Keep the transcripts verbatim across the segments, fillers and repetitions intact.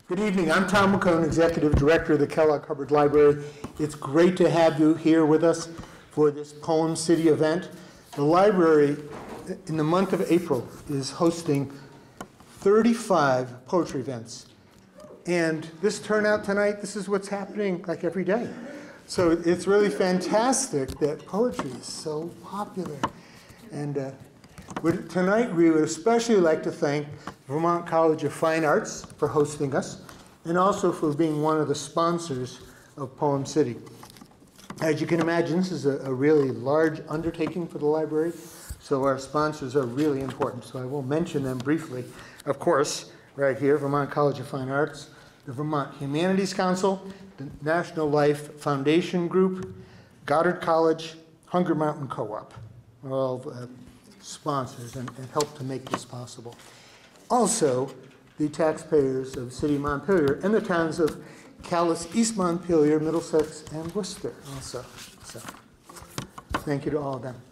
Good evening. I'm Tom McCone, Executive Director of the Kellogg Hubbard Library. It's great to have you here with us for this Poem City event. The library, in the month of April, is hosting thirty-five poetry events. And this turnout tonight, this is what's happening like every day. So it's really fantastic that poetry is so popular. And uh, tonight we would especially like to thank Vermont College of Fine Arts for hosting us, and also for being one of the sponsors of Poem City. As you can imagine, this is a, a really large undertaking for the library, so our sponsors are really important. So I will mention them briefly. Of course, right here, Vermont College of Fine Arts, the Vermont Humanities Council, the National Life Foundation Group, Goddard College, Hunger Mountain Co-op, are all uh, sponsors and, and help to make this possible. Also, the taxpayers of the city of Montpelier and the towns of Calais, East Montpelier, Middlesex, and Worcester also. So, thank you to all of them.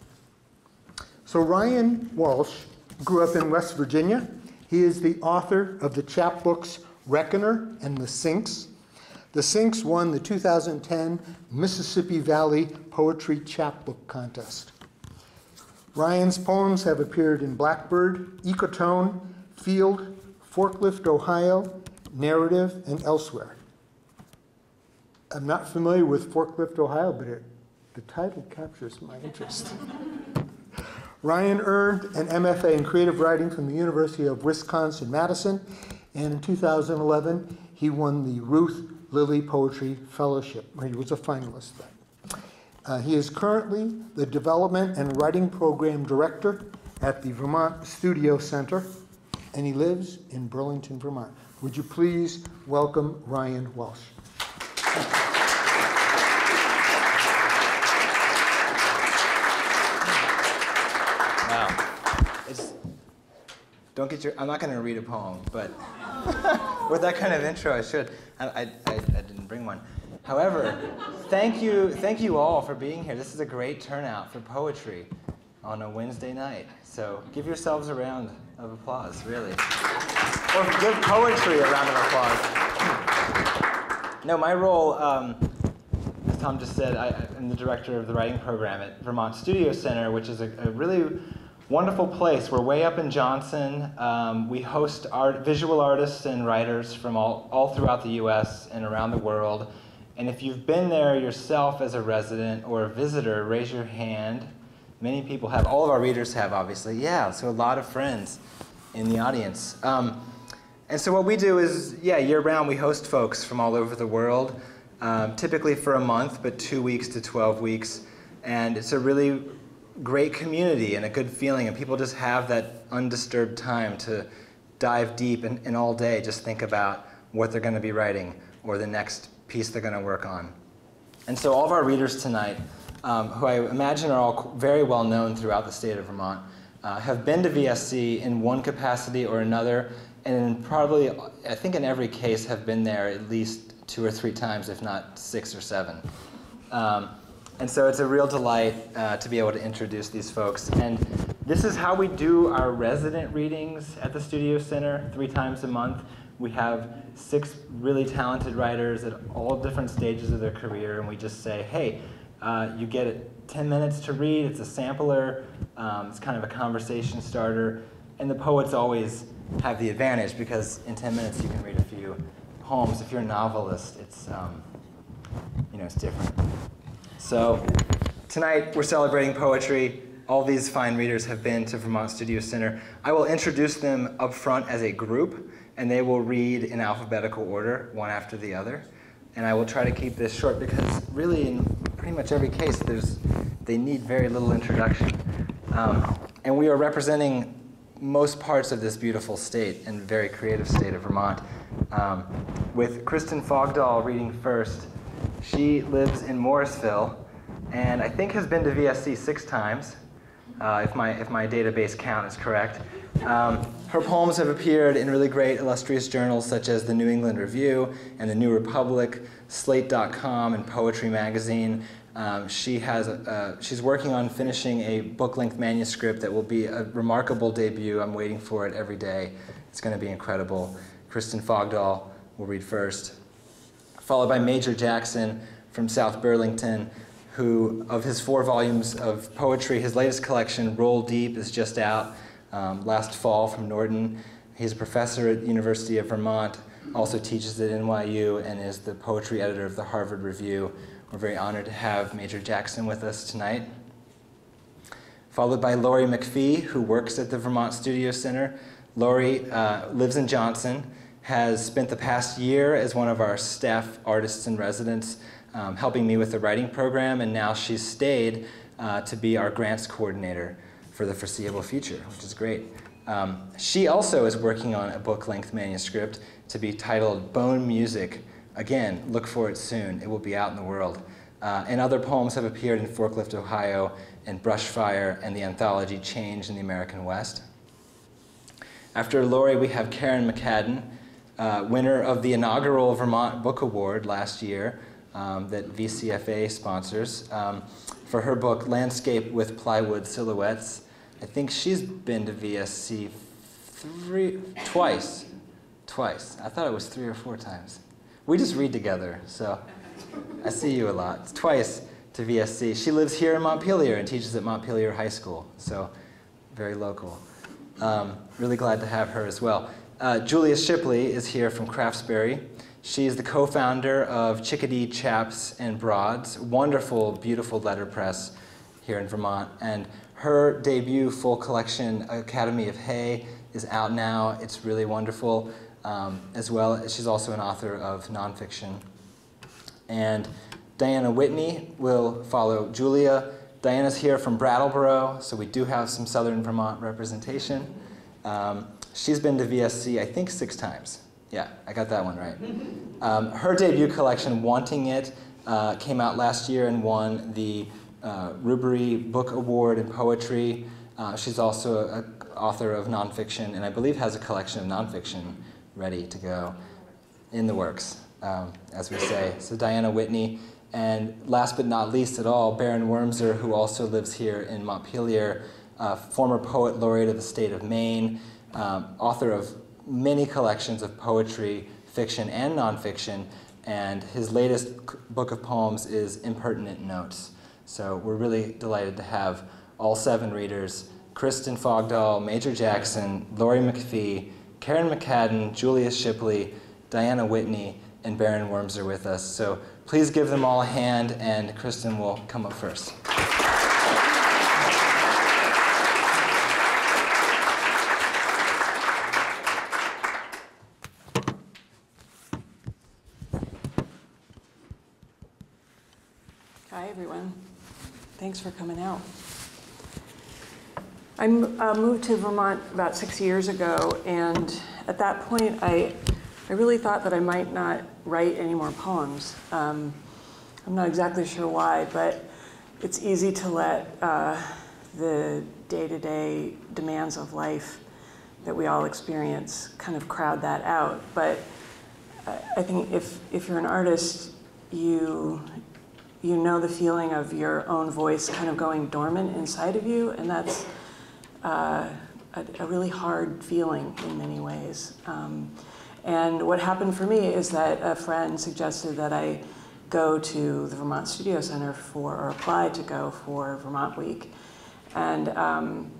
So Ryan Walsh grew up in West Virginia. He is the author of the chapbooks Reckoner and The Sinks. The Sinks won the two thousand ten Mississippi Valley Poetry Chapbook Contest. Ryan's poems have appeared in Blackbird, Ecotone, Field, Forklift, Ohio, Narrative, and elsewhere. I'm not familiar with Forklift, Ohio, but it, the title captures my interest. Ryan earned an M F A in creative writing from the University of Wisconsin-Madison, and in two thousand eleven, he won the Ruth Lilly Poetry Fellowship, where he was a finalist then. Uh, he is currently the Development and Writing Program Director at the Vermont Studio Center, and he lives in Burlington, Vermont. Would you please welcome Ryan Walsh? Wow. It's, don't get your, I'm not going to read a poem, but with that kind of intro, I should. I, I, I, I didn't bring one. However, thank you, thank you all for being here. This is a great turnout for poetry on a Wednesday night. So give yourselves a round of applause, really. Or give poetry a round of applause. No, my role, um, as Tom just said, I, I'm the director of the writing program at Vermont Studio Center, which is a, a really wonderful place. We're way up in Johnson. Um, we host art, visual artists and writers from all, all throughout the U S and around the world. And if you've been there yourself as a resident or a visitor, raise your hand. Many people have. All of our readers have, obviously. Yeah, so a lot of friends in the audience. Um, and so what we do is, yeah, year-round we host folks from all over the world, um, typically for a month, but two weeks to twelve weeks. And it's a really great community and a good feeling, and people just have that undisturbed time to dive deep and, and all day just think about what they're going to be writing or the next piece they're going to work on. And so all of our readers tonight, um, who I imagine are all very well known throughout the state of Vermont, uh, have been to V S C in one capacity or another, and in probably, I think in every case, have been there at least two or three times, if not six or seven. Um, and so it's a real delight uh, to be able to introduce these folks. And this is how we do our resident readings at the Studio Center three times a month. We have six really talented writers at all different stages of their career, and we just say, hey, uh, you get ten minutes to read. It's a sampler. Um, it's kind of a conversation starter. And the poets always have the advantage because in ten minutes you can read a few poems. If you're a novelist, it's, um, you know, it's different. So tonight we're celebrating poetry. All these fine readers have been to Vermont Studio Center. I will introduce them up front as a group, and they will read in alphabetical order, one after the other. And I will try to keep this short because really in pretty much every case, there's, they need very little introduction. Um, and we are representing most parts of this beautiful state and very creative state of Vermont. Um, with Kristen Fogdahl reading first. She lives in Morrisville and I think has been to V S C six times, uh, if, my, if my database count is correct. Um, her poems have appeared in really great illustrious journals such as the New England Review and the New Republic, Slate dot com, and Poetry Magazine. Um, she has a, uh, she's working on finishing a book-length manuscript that will be a remarkable debut. I'm waiting for it every day. It's going to be incredible. Kristen Fogdahl, will read first, followed by Major Jackson from South Burlington, who, of his four volumes of poetry, his latest collection, Roll Deep, is just out um, last fall from Norton. He's a professor at the University of Vermont, also teaches at N Y U, and is the poetry editor of the Harvard Review. We're very honored to have Major Jackson with us tonight. Followed by Laurie McPhee, who works at the Vermont Studio Center. Laurie uh, lives in Johnson, has spent the past year as one of our staff artists in residence, um, helping me with the writing program, and now she's stayed uh, to be our grants coordinator for the foreseeable future, which is great. Um, she also is working on a book-length manuscript to be titled Bone Music. Again, look for it soon. It will be out in the world. Uh, and other poems have appeared in Forklift, Ohio, and Brushfire, and the anthology Change in the American West. After Laurie, we have Karen McCadden, uh, winner of the inaugural Vermont Book Award last year um, that V C F A sponsors, um, for her book Landscape with Plywood Silhouettes. I think she's been to V S C three, twice, twice. I thought it was three or four times. We just read together, so I see you a lot. It's twice to V S C. She lives here in Montpelier and teaches at Montpelier High School, so very local. Um, really glad to have her as well. Uh, Julia Shipley is here from Craftsbury. She's the co-founder of Chickadee Chaps and Broads, wonderful, beautiful letterpress here in Vermont. And her debut full collection, Academy of Hay, is out now. It's really wonderful. Um, as well, she's also an author of nonfiction. And Diana Whitney will follow Julia. Diana's here from Brattleboro, so we do have some Southern Vermont representation. Um, she's been to V S C, I think, six times. Yeah, I got that one right. Um, her debut collection, Wanting It, uh, came out last year and won the uh, Rubery Book Award in Poetry. Uh, she's also an author of nonfiction, and I believe has a collection of nonfiction ready to go, in the works, um, as we say. So Diana Whitney. And last but not least at all, Baron Wormser, who also lives here in Montpelier, uh, former poet laureate of the state of Maine, um, author of many collections of poetry, fiction, and nonfiction, and his latest book of poems is Impertinent Notes. So we're really delighted to have all seven readers, Kristen Fogdahl, Major Jackson, Laurie McPhee, Karen McCadden, Julia Shipley, Diana Whitney, and Baron Wormser with us. So please give them all a hand, and Kristen will come up first. Hi, everyone. Thanks for coming out. I uh, moved to Vermont about six years ago, and at that point, I, I really thought that I might not write any more poems. Um, I'm not exactly sure why, but it's easy to let uh, the day-to-day demands of life that we all experience kind of crowd that out. But I think if, if you're an artist, you, you know the feeling of your own voice kind of going dormant inside of you, and that's uh, a, a really hard feeling in many ways. Um, and what happened for me is that a friend suggested that I go to the Vermont Studio Center for, or apply to go for Vermont Week. And um,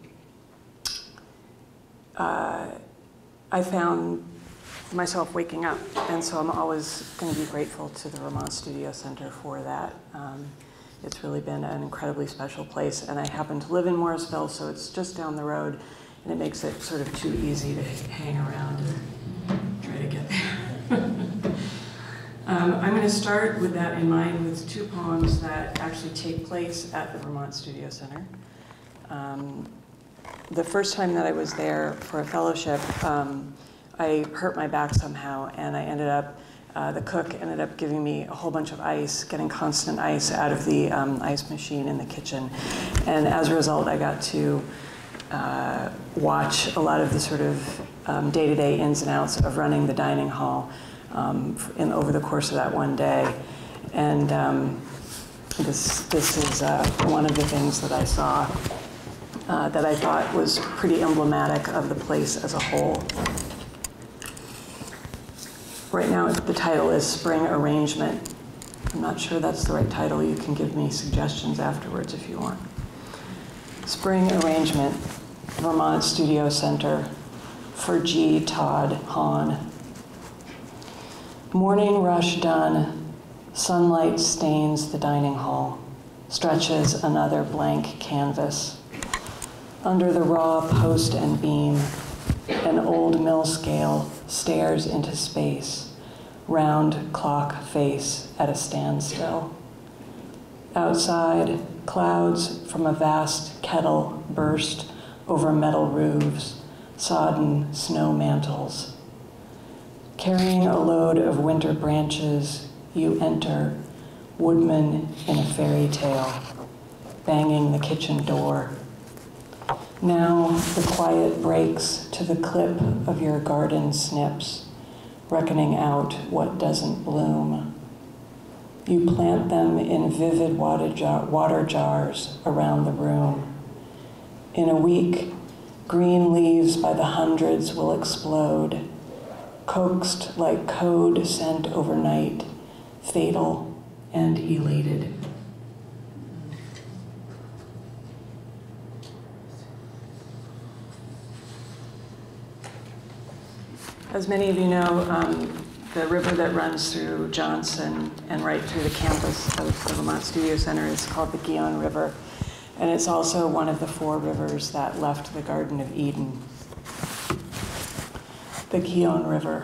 uh, I found myself waking up, and so I'm always going to be grateful to the Vermont Studio Center for that. Um, it's really been an incredibly special place, and I happen to live in Morrisville, so it's just down the road, and it makes it sort of too easy to hang around and try to get there. um, I'm going to start with that in mind with two poems that actually take place at the Vermont Studio Center. Um, the first time that I was there for a fellowship, um, I hurt my back somehow, and I ended up, uh, the cook ended up giving me a whole bunch of ice, getting constant ice out of the um, ice machine in the kitchen. And as a result, I got to uh, watch a lot of the sort of um, day-to-day ins and outs of running the dining hall um, in, over the course of that one day. And um, this, this is uh, one of the things that I saw uh, that I thought was pretty emblematic of the place as a whole. Right now, the title is Spring Arrangement. I'm not sure that's the right title. You can give me suggestions afterwards if you want. Spring Arrangement, Vermont Studio Center, for G. Todd Hahn. Morning rush done, sunlight stains the dining hall, stretches another blank canvas. Under the raw post and beam, an old mill scale stares into space, round clock face at a standstill. Outside, clouds from a vast kettle burst over metal roofs, sodden snow mantles. Carrying a load of winter branches, you enter, woodman in a fairy tale, banging the kitchen door. Now the quiet breaks to the clip of your garden snips, reckoning out what doesn't bloom. You plant them in vivid water, jar, water jars around the room. In a week, green leaves by the hundreds will explode, coaxed like code sent overnight, fatal and elated. As many of you know, um, the river that runs through Johnson and right through the campus of the Vermont Studio Center is called the Gihon River. And it's also one of the four rivers that left the Garden of Eden. The Gihon River.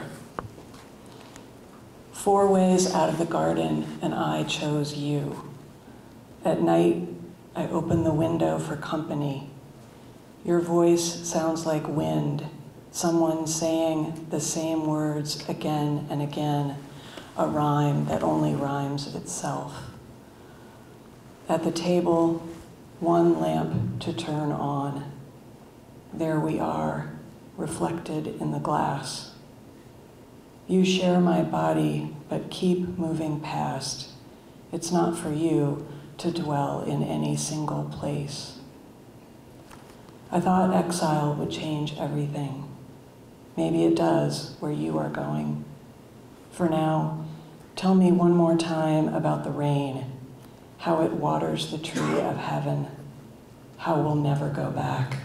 Four ways out of the garden, and I chose you. At night, I open the window for company. Your voice sounds like wind, someone saying the same words again and again, a rhyme that only rhymes itself. At the table, one lamp to turn on. There we are, reflected in the glass. You share my body, but keep moving past. It's not for you to dwell in any single place. I thought exile would change everything. Maybe it does where you are going. For now, tell me one more time about the rain, how it waters the tree of heaven, how we'll never go back.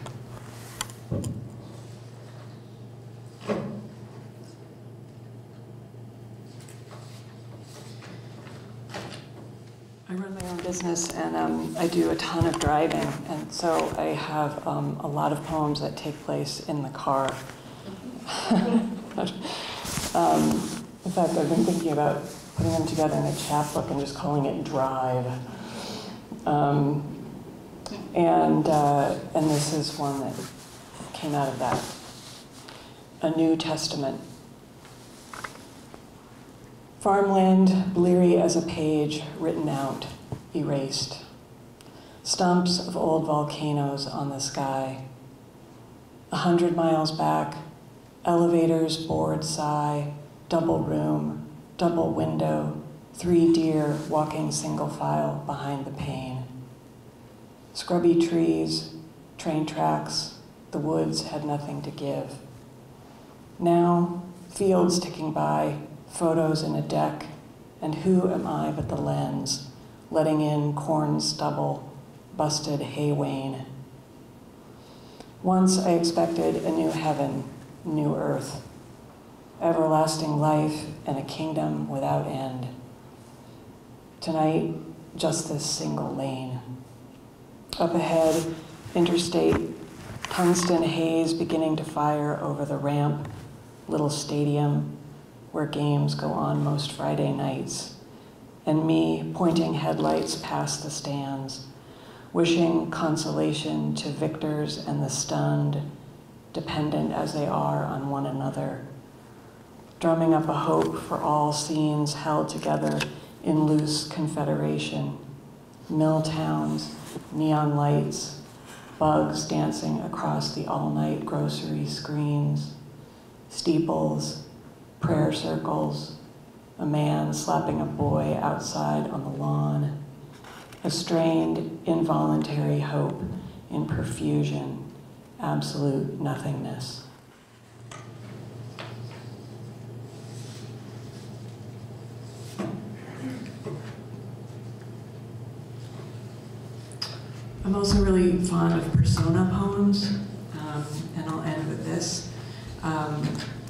I run my own business, and um, I do a ton of driving, and so I have um, a lot of poems that take place in the car. um, in fact, I've been thinking about putting them together in a chapbook and just calling it Drive. Um, and, uh, and this is one that came out of that. A New Testament. Farmland, bleary as a page written out, erased. Stumps of old volcanoes on the sky. A hundred miles back, elevators, bored sigh, double room, double window, three deer walking single file behind the pane. Scrubby trees, train tracks, the woods had nothing to give. Now, fields ticking by, photos in a deck, and who am I but the lens, letting in corn stubble, busted hay wane. Once I expected a new heaven, new earth, everlasting life and a kingdom without end. Tonight, just this single lane. Up ahead, interstate, tungsten haze beginning to fire over the ramp, little stadium where games go on most Friday nights, and me pointing headlights past the stands, wishing consolation to victors and the stunned, dependent as they are on one another, drumming up a hope for all scenes held together in loose confederation, mill towns, neon lights, bugs dancing across the all-night grocery screens, steeples, prayer circles, a man slapping a boy outside on the lawn, a strained, involuntary hope in perfusion, absolute nothingness. I'm also really fond of persona poems, um, and I'll end with this. Um,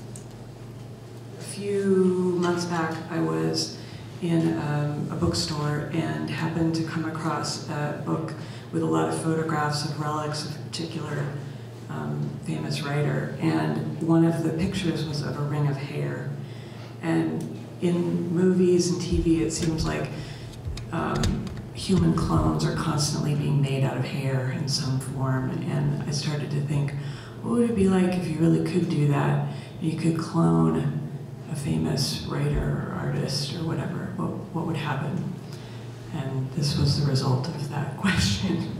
a few months back, I was in um, a bookstore and happened to come across a book with a lot of photographs of relics of a particular um, famous writer. And one of the pictures was of a ring of hair. And in movies and T V, it seems like um, human clones are constantly being made out of hair in some form. And I started to think, what would it be like if you really could do that? You could clone a famous writer or artist or whatever. What, what would happen? And this was the result of that question.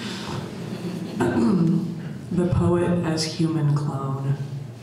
The poet as human clone.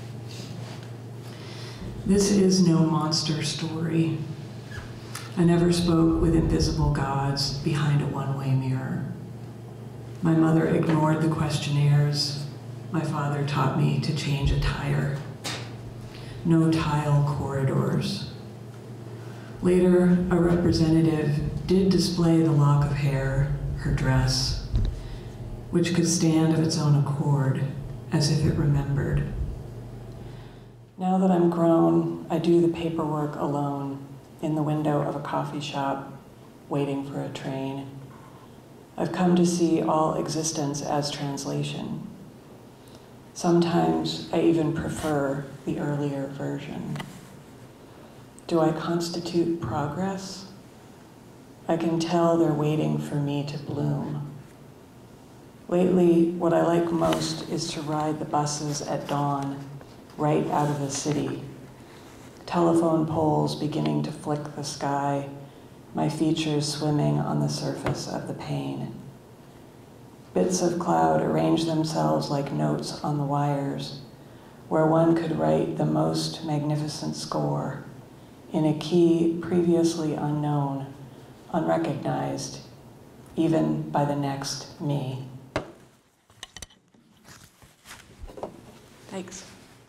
This is no monster story. I never spoke with invisible gods behind a one-way mirror. My mother ignored the questionnaires. My father taught me to change a tire. No tile corridors. Later, a representative did display the lock of hair, her dress, which could stand of its own accord, as if it remembered. Now that I'm grown, I do the paperwork alone in the window of a coffee shop, waiting for a train. I've come to see all existence as translation. Sometimes I even prefer the earlier version. Do I constitute progress? I can tell they're waiting for me to bloom. Lately, what I like most is to ride the buses at dawn, right out of the city. Telephone poles beginning to flick the sky, my features swimming on the surface of the pane. Bits of cloud arrange themselves like notes on the wires, where one could write the most magnificent score in a key previously unknown, unrecognized, even by the next me. Thanks.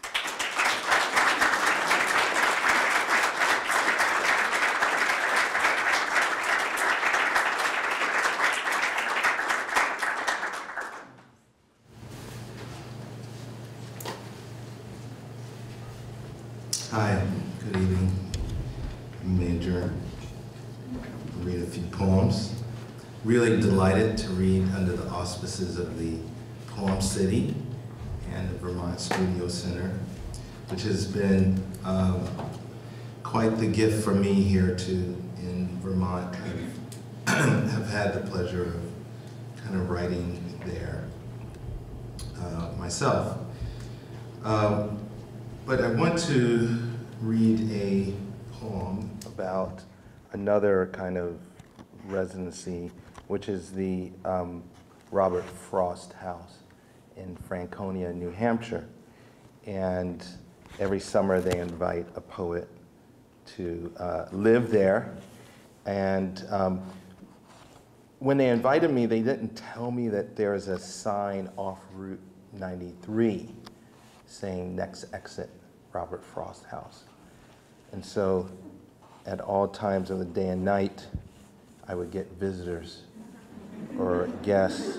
Hi, good evening. I'm Major. I'll read a few poems. Really delighted to read under the auspices of the Poem City and the Vermont Studio Center, which has been um, quite the gift for me here too in Vermont. I have had the pleasure of kind of writing there uh, myself. Um, But I want to read a poem about another kind of residency, which is the um, Robert Frost House in Franconia, New Hampshire. And every summer they invite a poet to uh, live there. And um, when they invited me, they didn't tell me that there's a sign off Route ninety-three saying next exit, Robert Frost House. And so at all times of the day and night, I would get visitors or guests,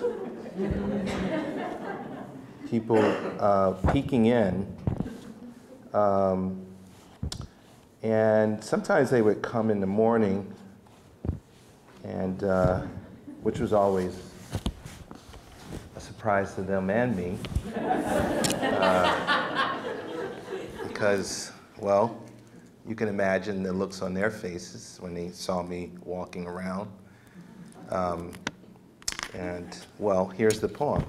people uh, peeking in. Um, and sometimes they would come in the morning, and uh, which was always a surprise to them and me. Uh, because, well, you can imagine the looks on their faces when they saw me walking around. Um, and, well, here's the poem.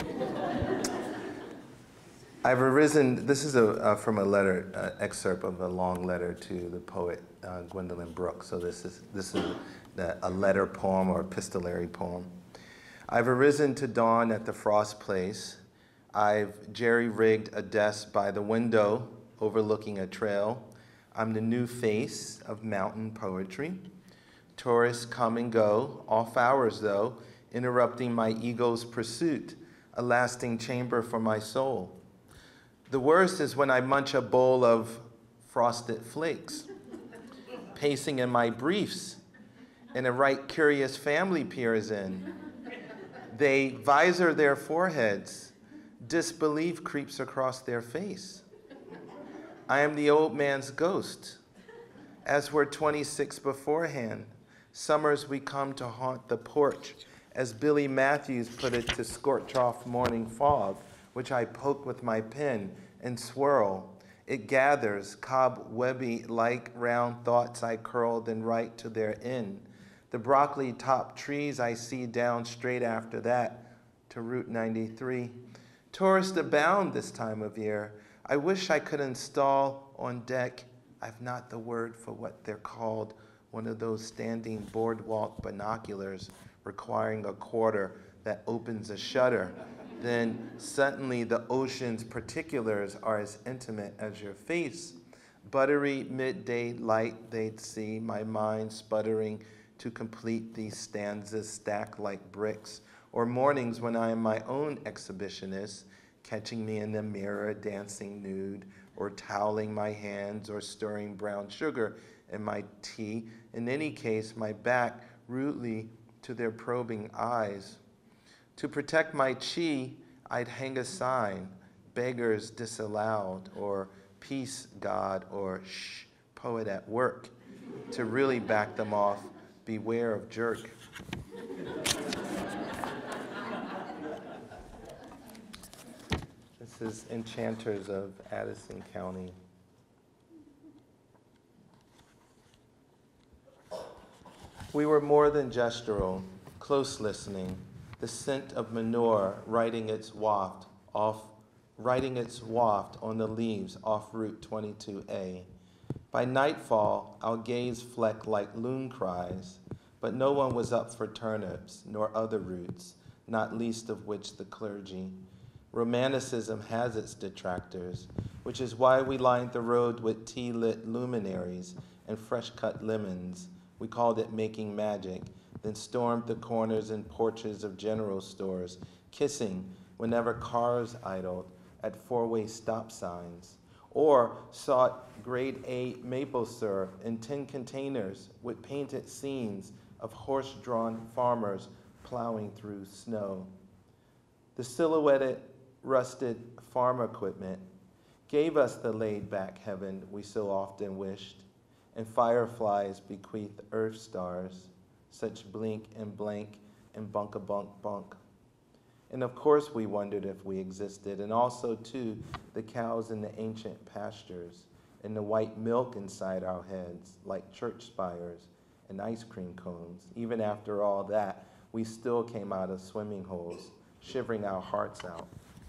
I've arisen, this is a, uh, from a letter, uh, excerpt of a long letter to the poet uh, Gwendolyn Brooks. So this is, this is the, a letter poem or epistolary poem. I've arisen to dawn at the Frost place. I've jerry-rigged a desk by the window overlooking a trail. I'm the new face of mountain poetry. Tourists come and go, off hours though, interrupting my ego's pursuit, a lasting chamber for my soul. The worst is when I munch a bowl of frosted flakes, pacing in my briefs, and a right curious family peers in. They visor their foreheads. Disbelief creeps across their face. I am the old man's ghost. As were twenty-six beforehand, summers we come to haunt the porch, as Billy Matthews put it, to scorch off morning fog, which I poke with my pen and swirl. It gathers, cobwebby-like round thoughts I curl, then write to their end. The broccoli-topped trees I see down straight after that to Route ninety-three. Tourists abound this time of year. I wish I could install on deck, I've not the word for what they're called, one of those standing boardwalk binoculars requiring a quarter that opens a shutter. Then suddenly the ocean's particulars are as intimate as your face. Buttery midday light they'd see, my mind sputtering to complete these stanzas stacked like bricks. Or mornings when I am my own exhibitionist, catching me in the mirror dancing nude, or toweling my hands, or stirring brown sugar in my tea. In any case, my back rudely to their probing eyes. To protect my chi, I'd hang a sign, beggars disallowed, or peace God, or shh, poet at work. To really back them off, beware of jerk. This is Enchanters of Addison County. We were more than gestural, close listening, the scent of manure riding its waft off, riding its waft on the leaves off Route twenty-two A. By nightfall, our gaze flecked like loon cries, but no one was up for turnips nor other roots, not least of which the clergy. Romanticism has its detractors, which is why we lined the road with tea-lit luminaries and fresh-cut lemons. We called it making magic, then stormed the corners and porches of general stores, kissing whenever cars idled at four-way stop signs, or sought grade A maple syrup in tin containers with painted scenes of horse-drawn farmers plowing through snow. The silhouetted, rusted farm equipment gave us the laid-back heaven we so often wished, and fireflies bequeathed earth stars, such blink and blank and bunk-a-bunk bunk. And of course we wondered if we existed, and also too the cows in the ancient pastures, and the white milk inside our heads, like church spires and ice cream cones. Even after all that, we still came out of swimming holes, shivering our hearts out.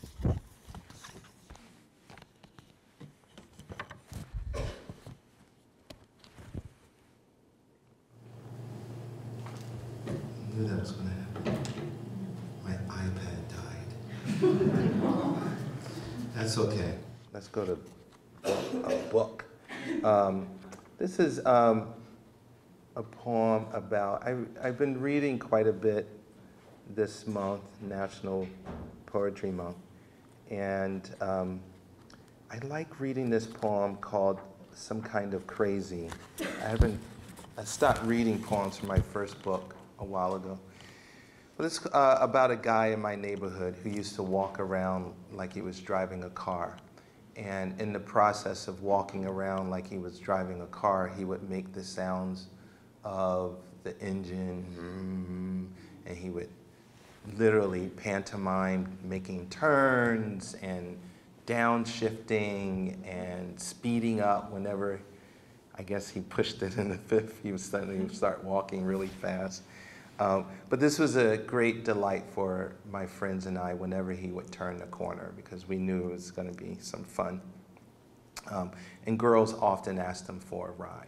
I knew that was going to happen. My iPad died. That's okay. Let's go to a book. Um, this is um, a poem about, I, I've been reading quite a bit this month, National Poetry Month, and um, I like reading this poem called Some Kind of Crazy. I haven't, I stopped reading poems from my first book a while ago. But it's uh, about a guy in my neighborhood who used to walk around like he was driving a car. And in the process of walking around like he was driving a car, he would make the sounds of the engine, mm, and he would literally pantomime making turns and downshifting and speeding up whenever, I guess he pushed it in the fifth, he would suddenly start walking really fast. Um, but this was a great delight for my friends and I whenever he would turn the corner, because we knew it was going to be some fun. Um, and girls often asked him for a ride.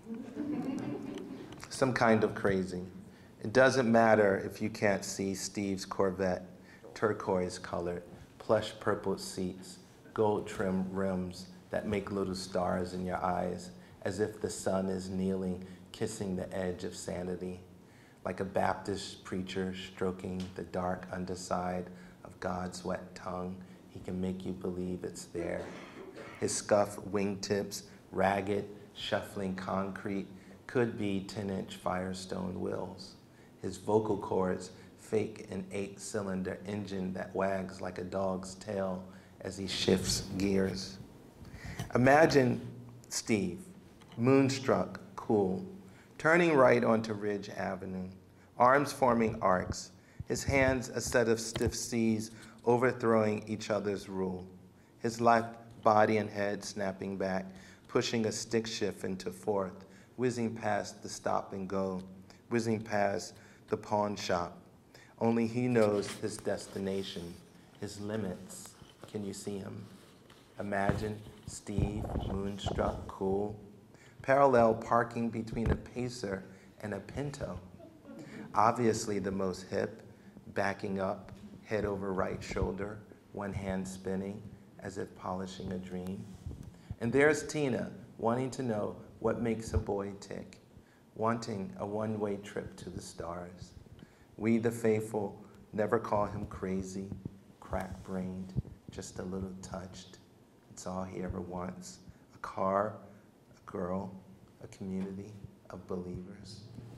Some kind of crazy. It doesn't matter if you can't see Steve's Corvette, turquoise colored, plush purple seats, gold trimmed rims that make little stars in your eyes, as if the sun is kneeling, kissing the edge of sanity. Like a Baptist preacher stroking the dark underside of God's wet tongue, he can make you believe it's there. His scuffed wingtips, ragged, shuffling concrete, could be ten-inch Firestone wheels. His vocal cords fake an eight-cylinder engine that wags like a dog's tail as he shifts gears. Imagine Steve, moonstruck, cool, turning right onto Ridge Avenue, arms forming arcs, his hands a set of stiff C's overthrowing each other's rule, his left body and head snapping back, pushing a stick shift into fourth, whizzing past the stop and go, whizzing past the pawn shop. Only he knows his destination, his limits. Can you see him? Imagine Steve, moonstruck, cool, parallel parking between a Pacer and a Pinto. Obviously the most hip, backing up, head over right shoulder, one hand spinning as if polishing a dream. And there's Tina, wanting to know what makes a boy tick, wanting a one-way trip to the stars. We, the faithful, never call him crazy, crack-brained, just a little touched. It's all he ever wants, a car, a girl, a community of believers.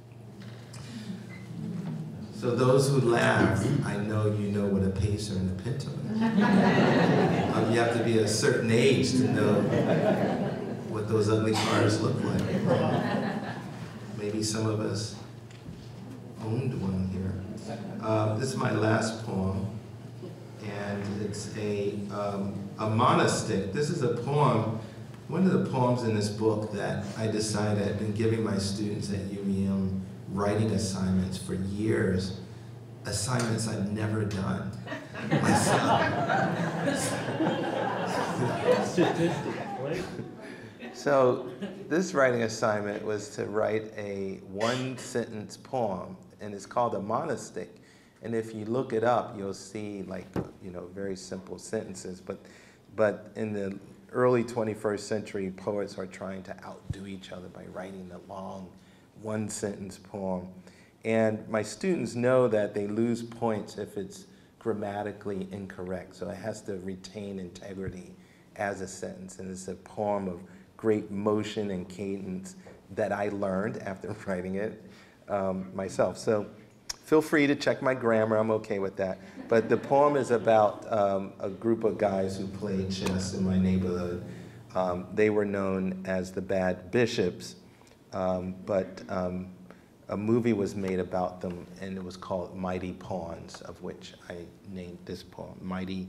So those who laugh, I know you know what a Pacer and a Pinto is. um, you have to be a certain age to know what those ugly cars look like. Maybe some of us owned one here. Uh, this is my last poem, and it's a, um, a monostick. This is a poem, one of the poems in this book that I decided I'd been giving my students at U V M writing assignments for years, assignments I'd never done myself. So this writing assignment was to write a one-sentence poem, and it's called a monostick. And if you look it up, you'll see like, you know, very simple sentences. But, but in the early twenty-first century, poets are trying to outdo each other by writing the long one-sentence poem. And my students know that they lose points if it's grammatically incorrect. So it has to retain integrity as a sentence. And it's a poem of great motion and cadence that I learned after writing it um, myself. So feel free to check my grammar, I'm okay with that. But the poem is about um, a group of guys who played chess in my neighborhood. Um, they were known as the Bad Bishops, um, but um, a movie was made about them, and it was called Mighty Pawns, of which I named this poem, Mighty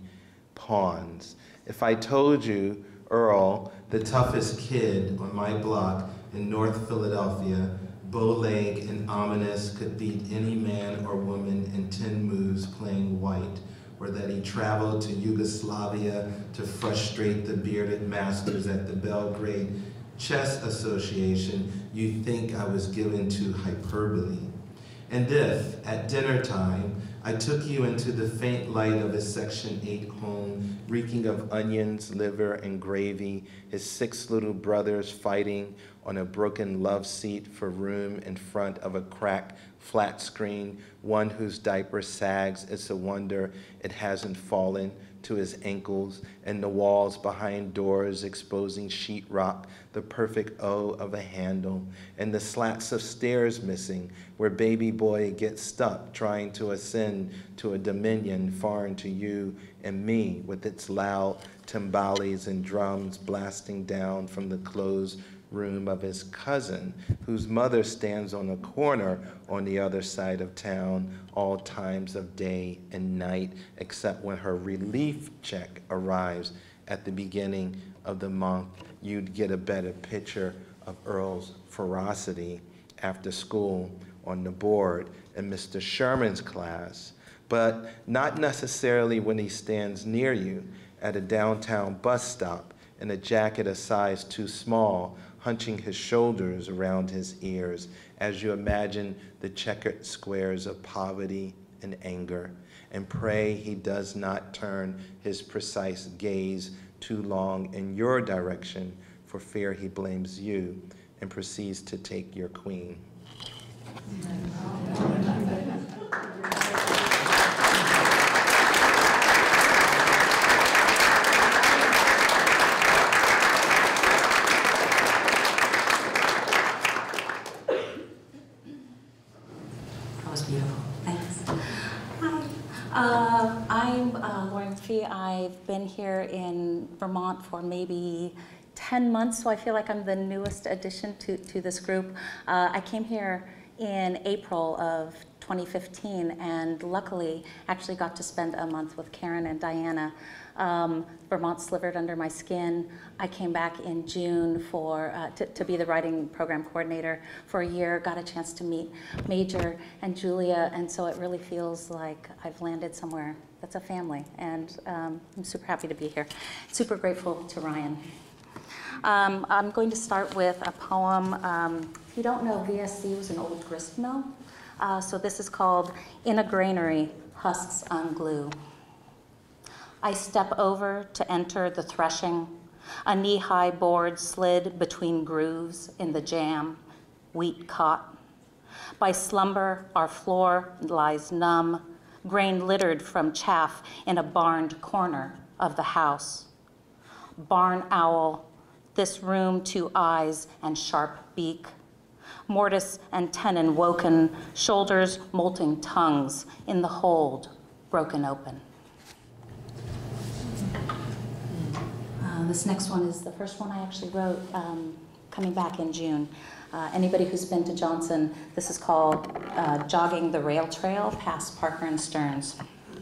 Pawns. If I told you, Earl, the toughest kid on my block in North Philadelphia, bow-leg and ominous, could beat any man or woman in ten moves playing white, or that he traveled to Yugoslavia to frustrate the bearded masters at the Belgrade Chess Association, you think I was given to hyperbole. And if, at dinner time, I took you into the faint light of his Section eight home, reeking of onions, liver, and gravy, his six little brothers fighting on a broken love seat for room in front of a cracked flat screen, one whose diaper sags, it's a wonder it hasn't fallen to his ankles, and the walls behind doors exposing sheetrock, the perfect O of a handle, and the slats of stairs missing, where baby boy gets stuck trying to ascend to a dominion foreign to you and me, with its loud timbales and drums blasting down from the closed room of his cousin, whose mother stands on a corner on the other side of town all times of day and night, except when her relief check arrives at the beginning of the month. You'd get a better picture of Earl's ferocity after school on the board in Mister Sherman's class, but not necessarily when he stands near you at a downtown bus stop in a jacket a size too small, hunching his shoulders around his ears as you imagine the checkered squares of poverty and anger, and pray he does not turn his precise gaze too long in your direction for fear he blames you and proceeds to take your queen. Beautiful, thanks. I've been here in Vermont for maybe ten months, so I feel like I'm the newest addition to, to this group. Uh, I came here in April of twenty fifteen, and luckily actually got to spend a month with Karen and Diana. Um, Vermont slivered under my skin. I came back in June for uh, to, to be the writing program coordinator for a year, got a chance to meet Major and Julia, and so it really feels like I've landed somewhere that's a family, and um, I'm super happy to be here. Super grateful to Ryan. Um, I'm going to start with a poem. Um, if you don't know, V S C was an old grist mill. Uh, so this is called In a Granary, Husks on Glue. I step over to enter the threshing. A knee-high board slid between grooves in the jam, wheat caught. By slumber, our floor lies numb, grain littered from chaff in a barned corner of the house. Barn owl, this room two eyes and sharp beak. Mortise and tenon woken, shoulders molting tongues in the hold, broken open. Uh, this next one is the first one I actually wrote um, coming back in June. Uh, anybody who's been to Johnson, this is called uh, Jogging the Rail Trail past Parker and Stearns.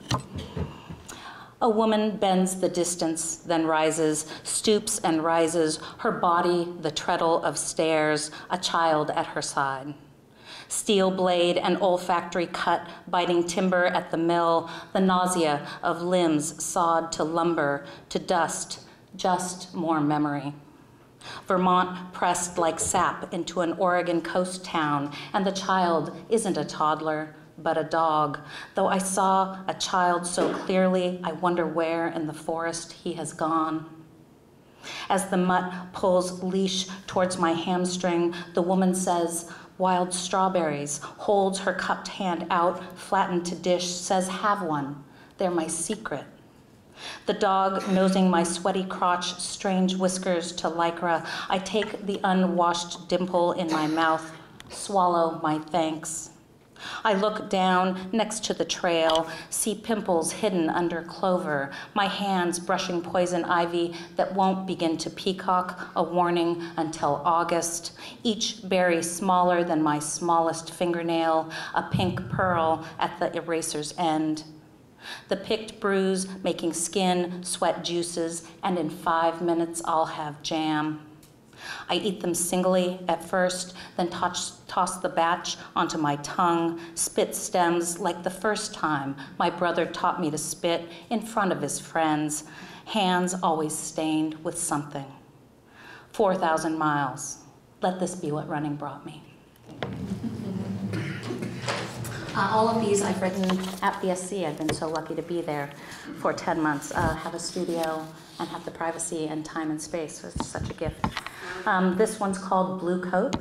A woman bends the distance, then rises, stoops and rises, her body the treadle of stairs, a child at her side. Steel blade and olfactory cut, biting timber at the mill, the nausea of limbs sawed to lumber, to dust, just more memory. Vermont pressed like sap into an Oregon coast town, and the child isn't a toddler, but a dog. Though I saw a child so clearly, I wonder where in the forest he has gone. As the mutt pulls leash towards my hamstring, the woman says, wild strawberries, holds her cupped hand out, flattened to dish, says, have one, they're my secret. The dog nosing my sweaty crotch, strange whiskers to lycra, I take the unwashed dimple in my mouth, swallow my thanks. I look down next to the trail, see pimples hidden under clover, my hands brushing poison ivy that won't begin to peacock, a warning until August, each berry smaller than my smallest fingernail, a pink pearl at the eraser's end. The picked bruise making skin, sweat juices, and in five minutes I'll have jam. I eat them singly at first, then toss, toss the batch onto my tongue, spit stems like the first time my brother taught me to spit in front of his friends, hands always stained with something. four thousand miles. Let this be what running brought me. Uh, all of these I've written at V S C. I've been so lucky to be there for ten months, uh, have a studio, and have the privacy and time and space. So it's such a gift. Um, this one's called Blue Coat.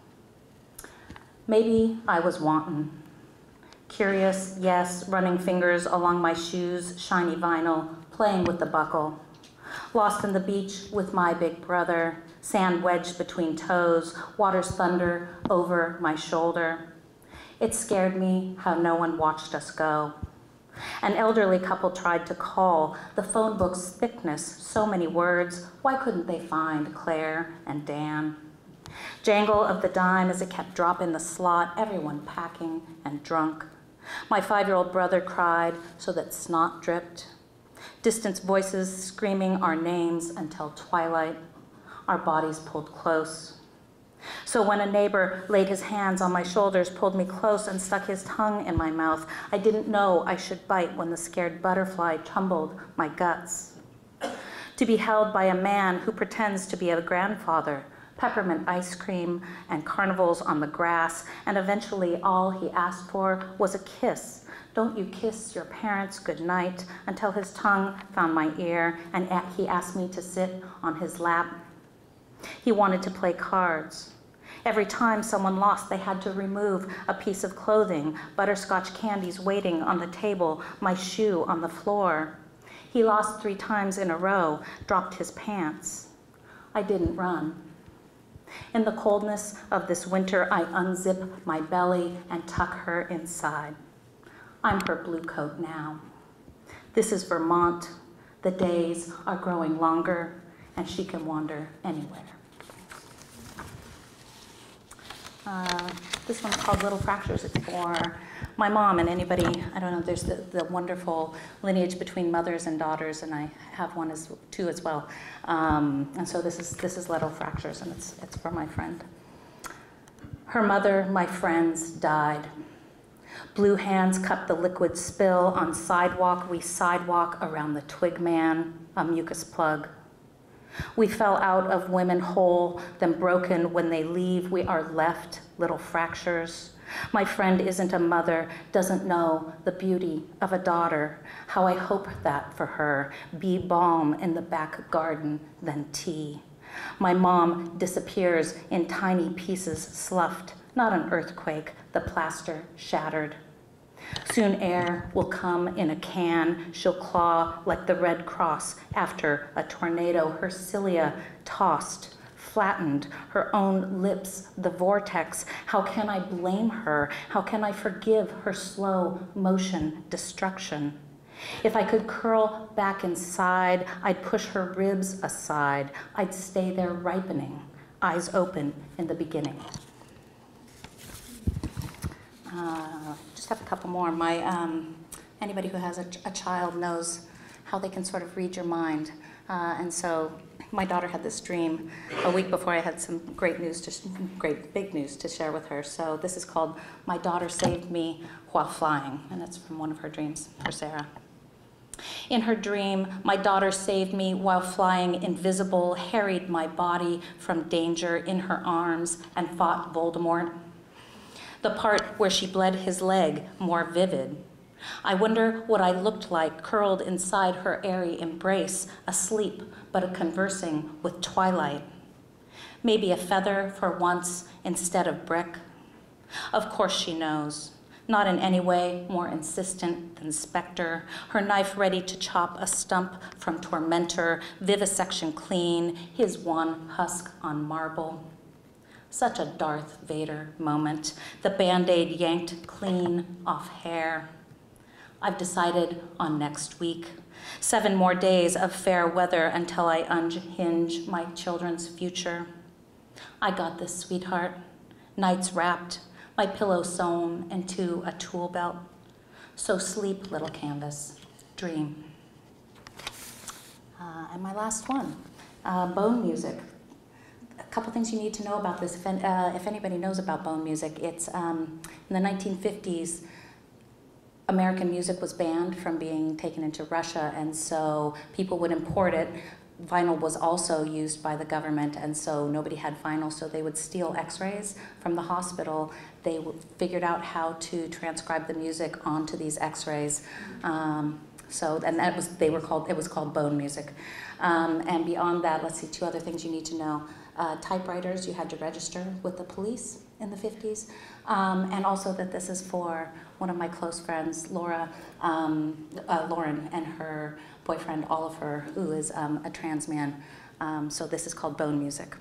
Maybe I was wanton. Curious, yes, running fingers along my shoes, shiny vinyl, playing with the buckle. Lost in the beach with my big brother, sand wedged between toes, water's thunder over my shoulder. It scared me how no one watched us go. An elderly couple tried to call, the phone book's thickness, so many words, why couldn't they find Claire and Dan? Jangle of the dime as it kept dropping the slot, everyone packing and drunk. My five-year-old brother cried so that snot dripped. Distant voices screaming our names until twilight, our bodies pulled close. So when a neighbor laid his hands on my shoulders, pulled me close, and stuck his tongue in my mouth, I didn't know I should bite when the scared butterfly tumbled my guts. To be held by a man who pretends to be a grandfather, peppermint ice cream and carnivals on the grass, and eventually all he asked for was a kiss. Don't you kiss your parents goodnight, until his tongue found my ear and he asked me to sit on his lap. He wanted to play cards. Every time someone lost, they had to remove a piece of clothing, butterscotch candies waiting on the table, my shoe on the floor. He lost three times in a row, dropped his pants. I didn't run. In the coldness of this winter, I unzip my belly and tuck her inside. I'm her blue coat now. This is Vermont, The days are growing longer, and she can wander anywhere. Uh, this one's called Little Fractures. It's for my mom and anybody, I don't know, there's the, the wonderful lineage between mothers and daughters, and I have one as too as well. Um, and so this is, this is Little Fractures, and it's, it's for my friend. Her mother, my friends, died. Blue hands cut the liquid spill on sidewalk. We sidewalk around the twig man, a mucus plug. We fell out of women whole, then broken. When they leave, we are left little fractures. My friend isn't a mother, doesn't know the beauty of a daughter. How I hope that for her, be balm in the back garden, then tea. My mom disappears in tiny pieces, sloughed, not an earthquake, the plaster shattered. Soon air will come in a can. She'll claw like the Red Cross after a tornado. Her cilia tossed, flattened, her own lips, the vortex. How can I blame her? How can I forgive her slow motion destruction? If I could curl back inside, I'd push her ribs aside. I'd stay there ripening, eyes open in the beginning. Uh, just have a couple more. My, um, anybody who has a, a child knows how they can sort of read your mind. Uh, and so my daughter had this dream a week before I had some great news, to sh great big news to share with her. So this is called My Daughter Saved Me While Flying, and it's from one of her dreams for Sarah. In her dream, my daughter saved me while flying invisible, harried my body from danger in her arms, and fought Voldemort. The part where she bled his leg more vivid. I wonder what I looked like curled inside her airy embrace, asleep but conversing with twilight. Maybe a feather for once instead of brick. Of course she knows. Not in any way more insistent than Spectre, her knife ready to chop a stump from tormentor, vivisection clean, his one husk on marble. Such a Darth Vader moment, the Band-Aid yanked clean off hair. I've decided on next week. Seven more days of fair weather until I unhinge my children's future. I got this, sweetheart. Nights wrapped, my pillow sewn into a tool belt. So sleep, little canvas, dream. Uh, and my last one, uh, bone music. A couple things you need to know about this, if, uh, if anybody knows about bone music. It's um, in the nineteen fifties, American music was banned from being taken into Russia, and so people would import it. Vinyl was also used by the government, and so nobody had vinyl, so they would steal x-rays from the hospital. They figured out how to transcribe the music onto these x-rays. Um, so, and that was, they were called, it was called bone music. Um, and beyond that, let's see, two other things you need to know. Uh, typewriters, you had to register with the police in the fifties. Um, and also that this is for one of my close friends, Laura, um, uh, Lauren, and her boyfriend, Oliver, who is um, a trans man. Um, so this is called bone music.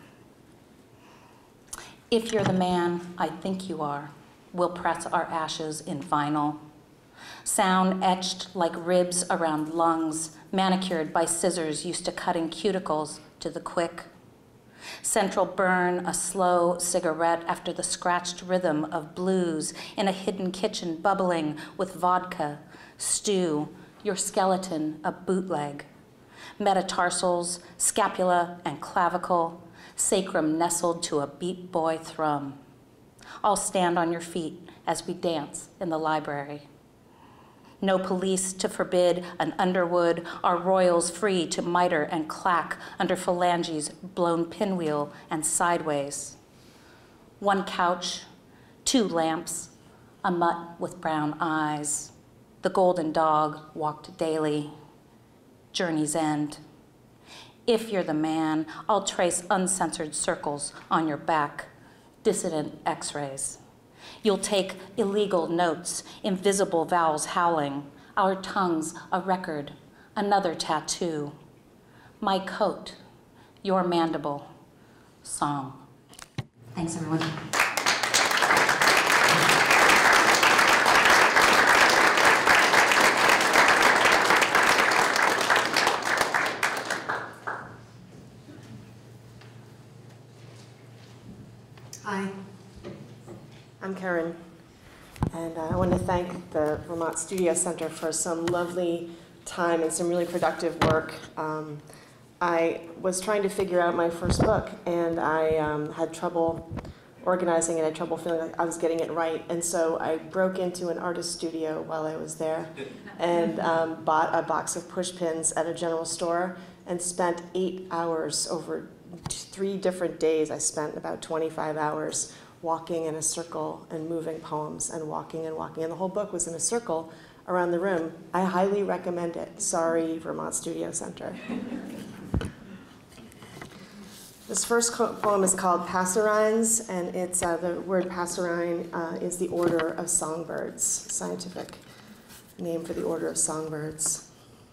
If you're the man I think you are, we'll press our ashes in vinyl. Sound etched like ribs around lungs, manicured by scissors used to cutting cuticles to the quick. Central burn, a slow cigarette after the scratched rhythm of blues in a hidden kitchen bubbling with vodka, stew, your skeleton a bootleg. Metatarsals, scapula and clavicle, sacrum nestled to a beat boy thrum. I'll stand on your feet as we dance in the library. No police to forbid an Underwood, our royals free to miter and clack under phalanges blown pinwheel and sideways. One couch, two lamps, a mutt with brown eyes. The golden dog walked daily. Journey's end. If you're the man, I'll trace uncensored circles on your back, dissident x-rays. You'll take illegal notes, invisible vowels howling, our tongues a record, another tattoo. My coat, your mandible, song. Thanks, everyone. Hi, I'm Karen, and uh, I want to thank the Vermont Studio Center for some lovely time and some really productive work. Um, I was trying to figure out my first book, and I um, had trouble organizing it, I had trouble feeling like I was getting it right, and so I broke into an artist studio while I was there and um, bought a box of push pins at a general store and spent eight hours over three different days. I spent about twenty-five hours walking in a circle and moving poems and walking and walking, and the whole book was in a circle around the room. I highly recommend it. Sorry, Vermont Studio Center. This first poem is called Passerines, and it's uh, the word passerine uh, is the order of songbirds, scientific name for the order of songbirds.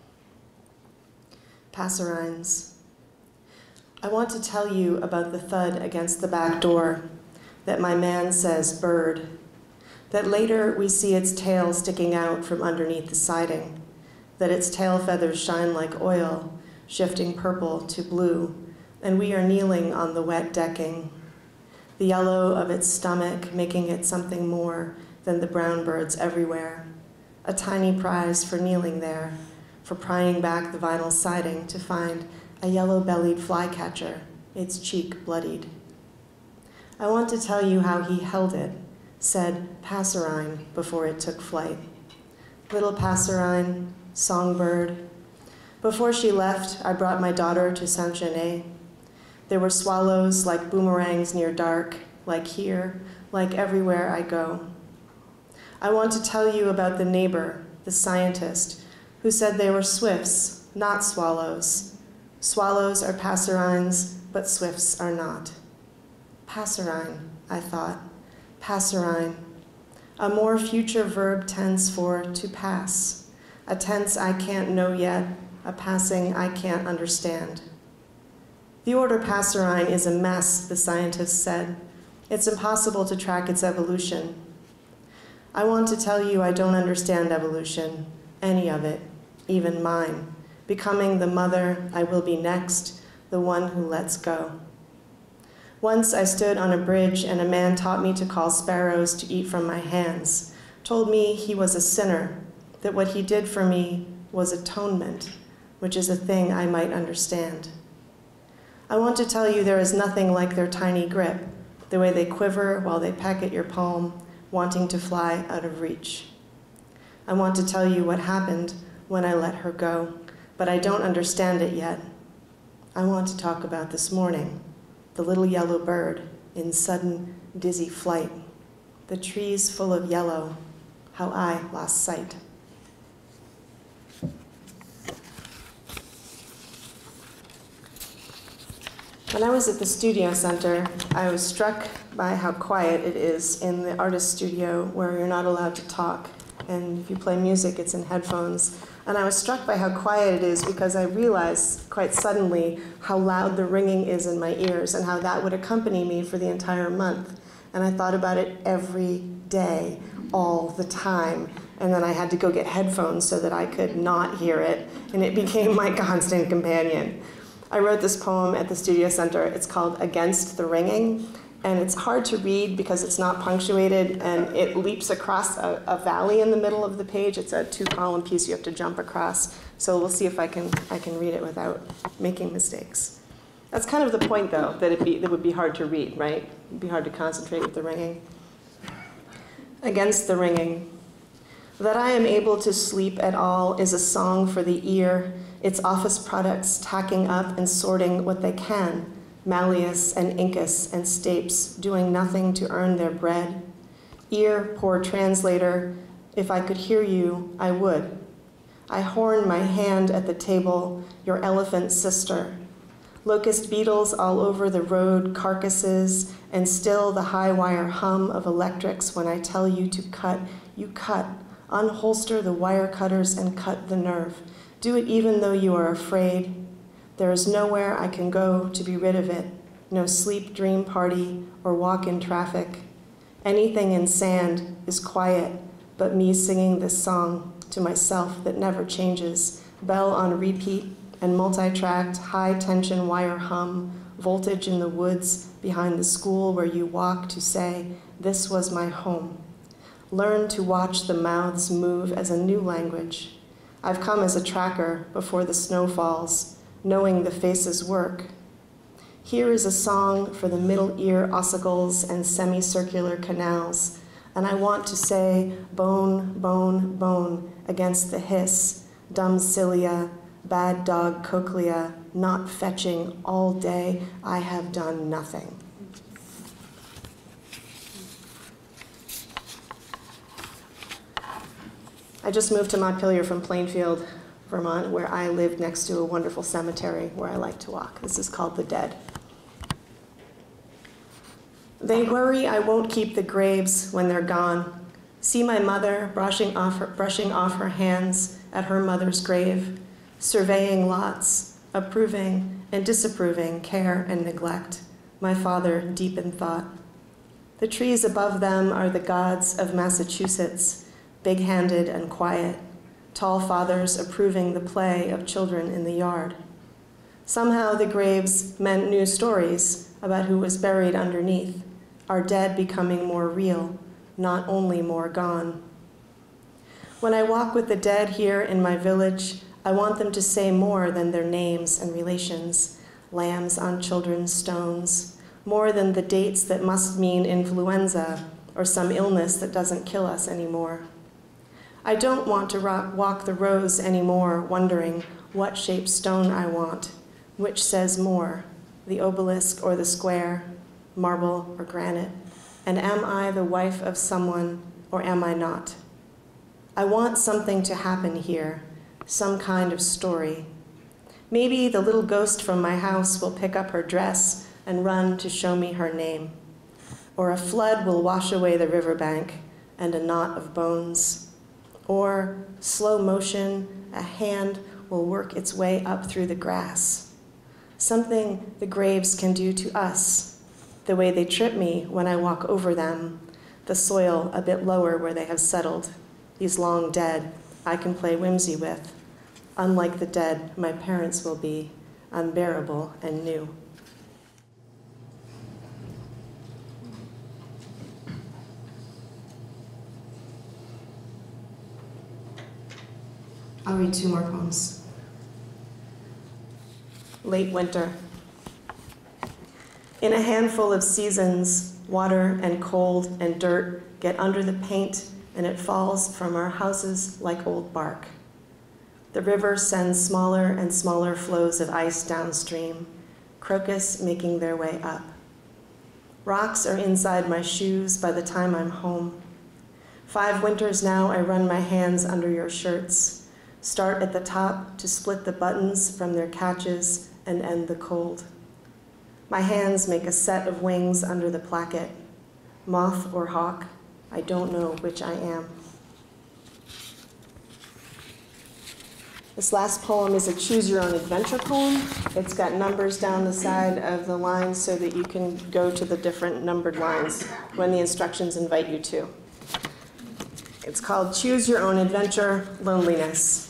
Passerines. I want to tell you about the thud against the back door, that my man says bird, that later we see its tail sticking out from underneath the siding, that its tail feathers shine like oil, shifting purple to blue, and we are kneeling on the wet decking, the yellow of its stomach making it something more than the brown birds everywhere, a tiny prize for kneeling there, for prying back the vinyl siding to find a yellow-bellied flycatcher, its cheek bloodied. I want to tell you how he held it, said passerine before it took flight. Little passerine, songbird. Before she left, I brought my daughter to Saint-Genet. There were swallows like boomerangs near dark, like here, like everywhere I go. I want to tell you about the neighbor, the scientist, who said they were swifts, not swallows. Swallows are passerines, but swifts are not. Passerine, I thought. Passerine. A more future verb tense for to pass. A tense I can't know yet, a passing I can't understand. The order passerine is a mess, the scientist said. It's impossible to track its evolution. I want to tell you I don't understand evolution, any of it, even mine, becoming the mother I will be next, the one who lets go. Once I stood on a bridge and a man taught me to call sparrows to eat from my hands, told me he was a sinner, that what he did for me was atonement, which is a thing I might understand. I want to tell you there is nothing like their tiny grip, the way they quiver while they peck at your palm, wanting to fly out of reach. I want to tell you what happened when I let her go, but I don't understand it yet. I want to talk about this morning, the little yellow bird in sudden, dizzy flight, the trees full of yellow, how I lost sight. When I was at the studio center, I was struck by how quiet it is in the artist studio where you're not allowed to talk. And if you play music, it's in headphones. And I was struck by how quiet it is because I realized quite suddenly how loud the ringing is in my ears and how that would accompany me for the entire month. And I thought about it every day, all the time. And then I had to go get headphones so that I could not hear it. And it became my constant companion. I wrote this poem at the studio center. It's called Against the Ringing. And it's hard to read because it's not punctuated, and it leaps across a, a valley in the middle of the page. It's a two-column piece you have to jump across. So we'll see if I can, I can read it without making mistakes. That's kind of the point, though, that it, be, it would be hard to read, right? It'd be hard to concentrate with the ringing. Against the ringing. That I am able to sleep at all is a song for the ear, its office products tacking up and sorting what they can, Malleus and Incus and Stapes doing nothing to earn their bread. Ear, poor translator, if I could hear you, I would. I horn my hand at the table, your elephant sister. Locust beetles all over the road, carcasses, and still the high wire hum of electrics when I tell you to cut, you cut. Unholster the wire cutters and cut the nerve. Do it even though you are afraid. There is nowhere I can go to be rid of it. No sleep dream party or walk in traffic. Anything in sand is quiet, but me singing this song to myself that never changes. Bell on repeat and multi-tracked high tension wire hum, voltage in the woods behind the school where you walk to say, this was my home. Learn to watch the mouths move as a new language. I've come as a tracker before the snow falls, knowing the faces work. Here is a song for the middle ear ossicles and semicircular canals, and I want to say bone, bone, bone against the hiss, dumb cilia, bad dog cochlea, not fetching all day, I have done nothing. I just moved to Montpelier from Plainfield, Vermont, where I lived next to a wonderful cemetery where I like to walk. This is called The Dead. They worry I won't keep the graves when they're gone. See my mother brushing off her, brushing off her hands at her mother's grave, surveying lots, approving and disapproving care and neglect, my father deep in thought. The trees above them are the gods of Massachusetts, big-handed and quiet, tall fathers approving the play of children in the yard. Somehow the graves meant new stories about who was buried underneath, our dead becoming more real, not only more gone. When I walk with the dead here in my village, I want them to say more than their names and relations, lambs on children's stones, more than the dates that must mean influenza or some illness that doesn't kill us anymore. I don't want to rock, walk the rows anymore, wondering what shape stone I want, which says more, the obelisk or the square, marble or granite, and am I the wife of someone or am I not? I want something to happen here, some kind of story. Maybe the little ghost from my house will pick up her dress and run to show me her name, or a flood will wash away the riverbank and a knot of bones. Or, slow motion, a hand will work its way up through the grass. Something the graves can do to us, the way they trip me when I walk over them, the soil a bit lower where they have settled, these long dead I can play whimsy with, unlike the dead my parents will be, unbearable and new. I'll read two more poems. Late winter. In a handful of seasons, water and cold and dirt get under the paint and it falls from our houses like old bark. The river sends smaller and smaller flows of ice downstream, crocus making their way up. Rocks are inside my shoes by the time I'm home. Five winters now I run my hands under your shirts, start at the top to split the buttons from their catches and end the cold. My hands make a set of wings under the placket. Moth or hawk, I don't know which I am. This last poem is a choose your own adventure poem. It's got numbers down the side of the lines so that you can go to the different numbered lines when the instructions invite you to. It's called Choose Your Own Adventure, Loneliness.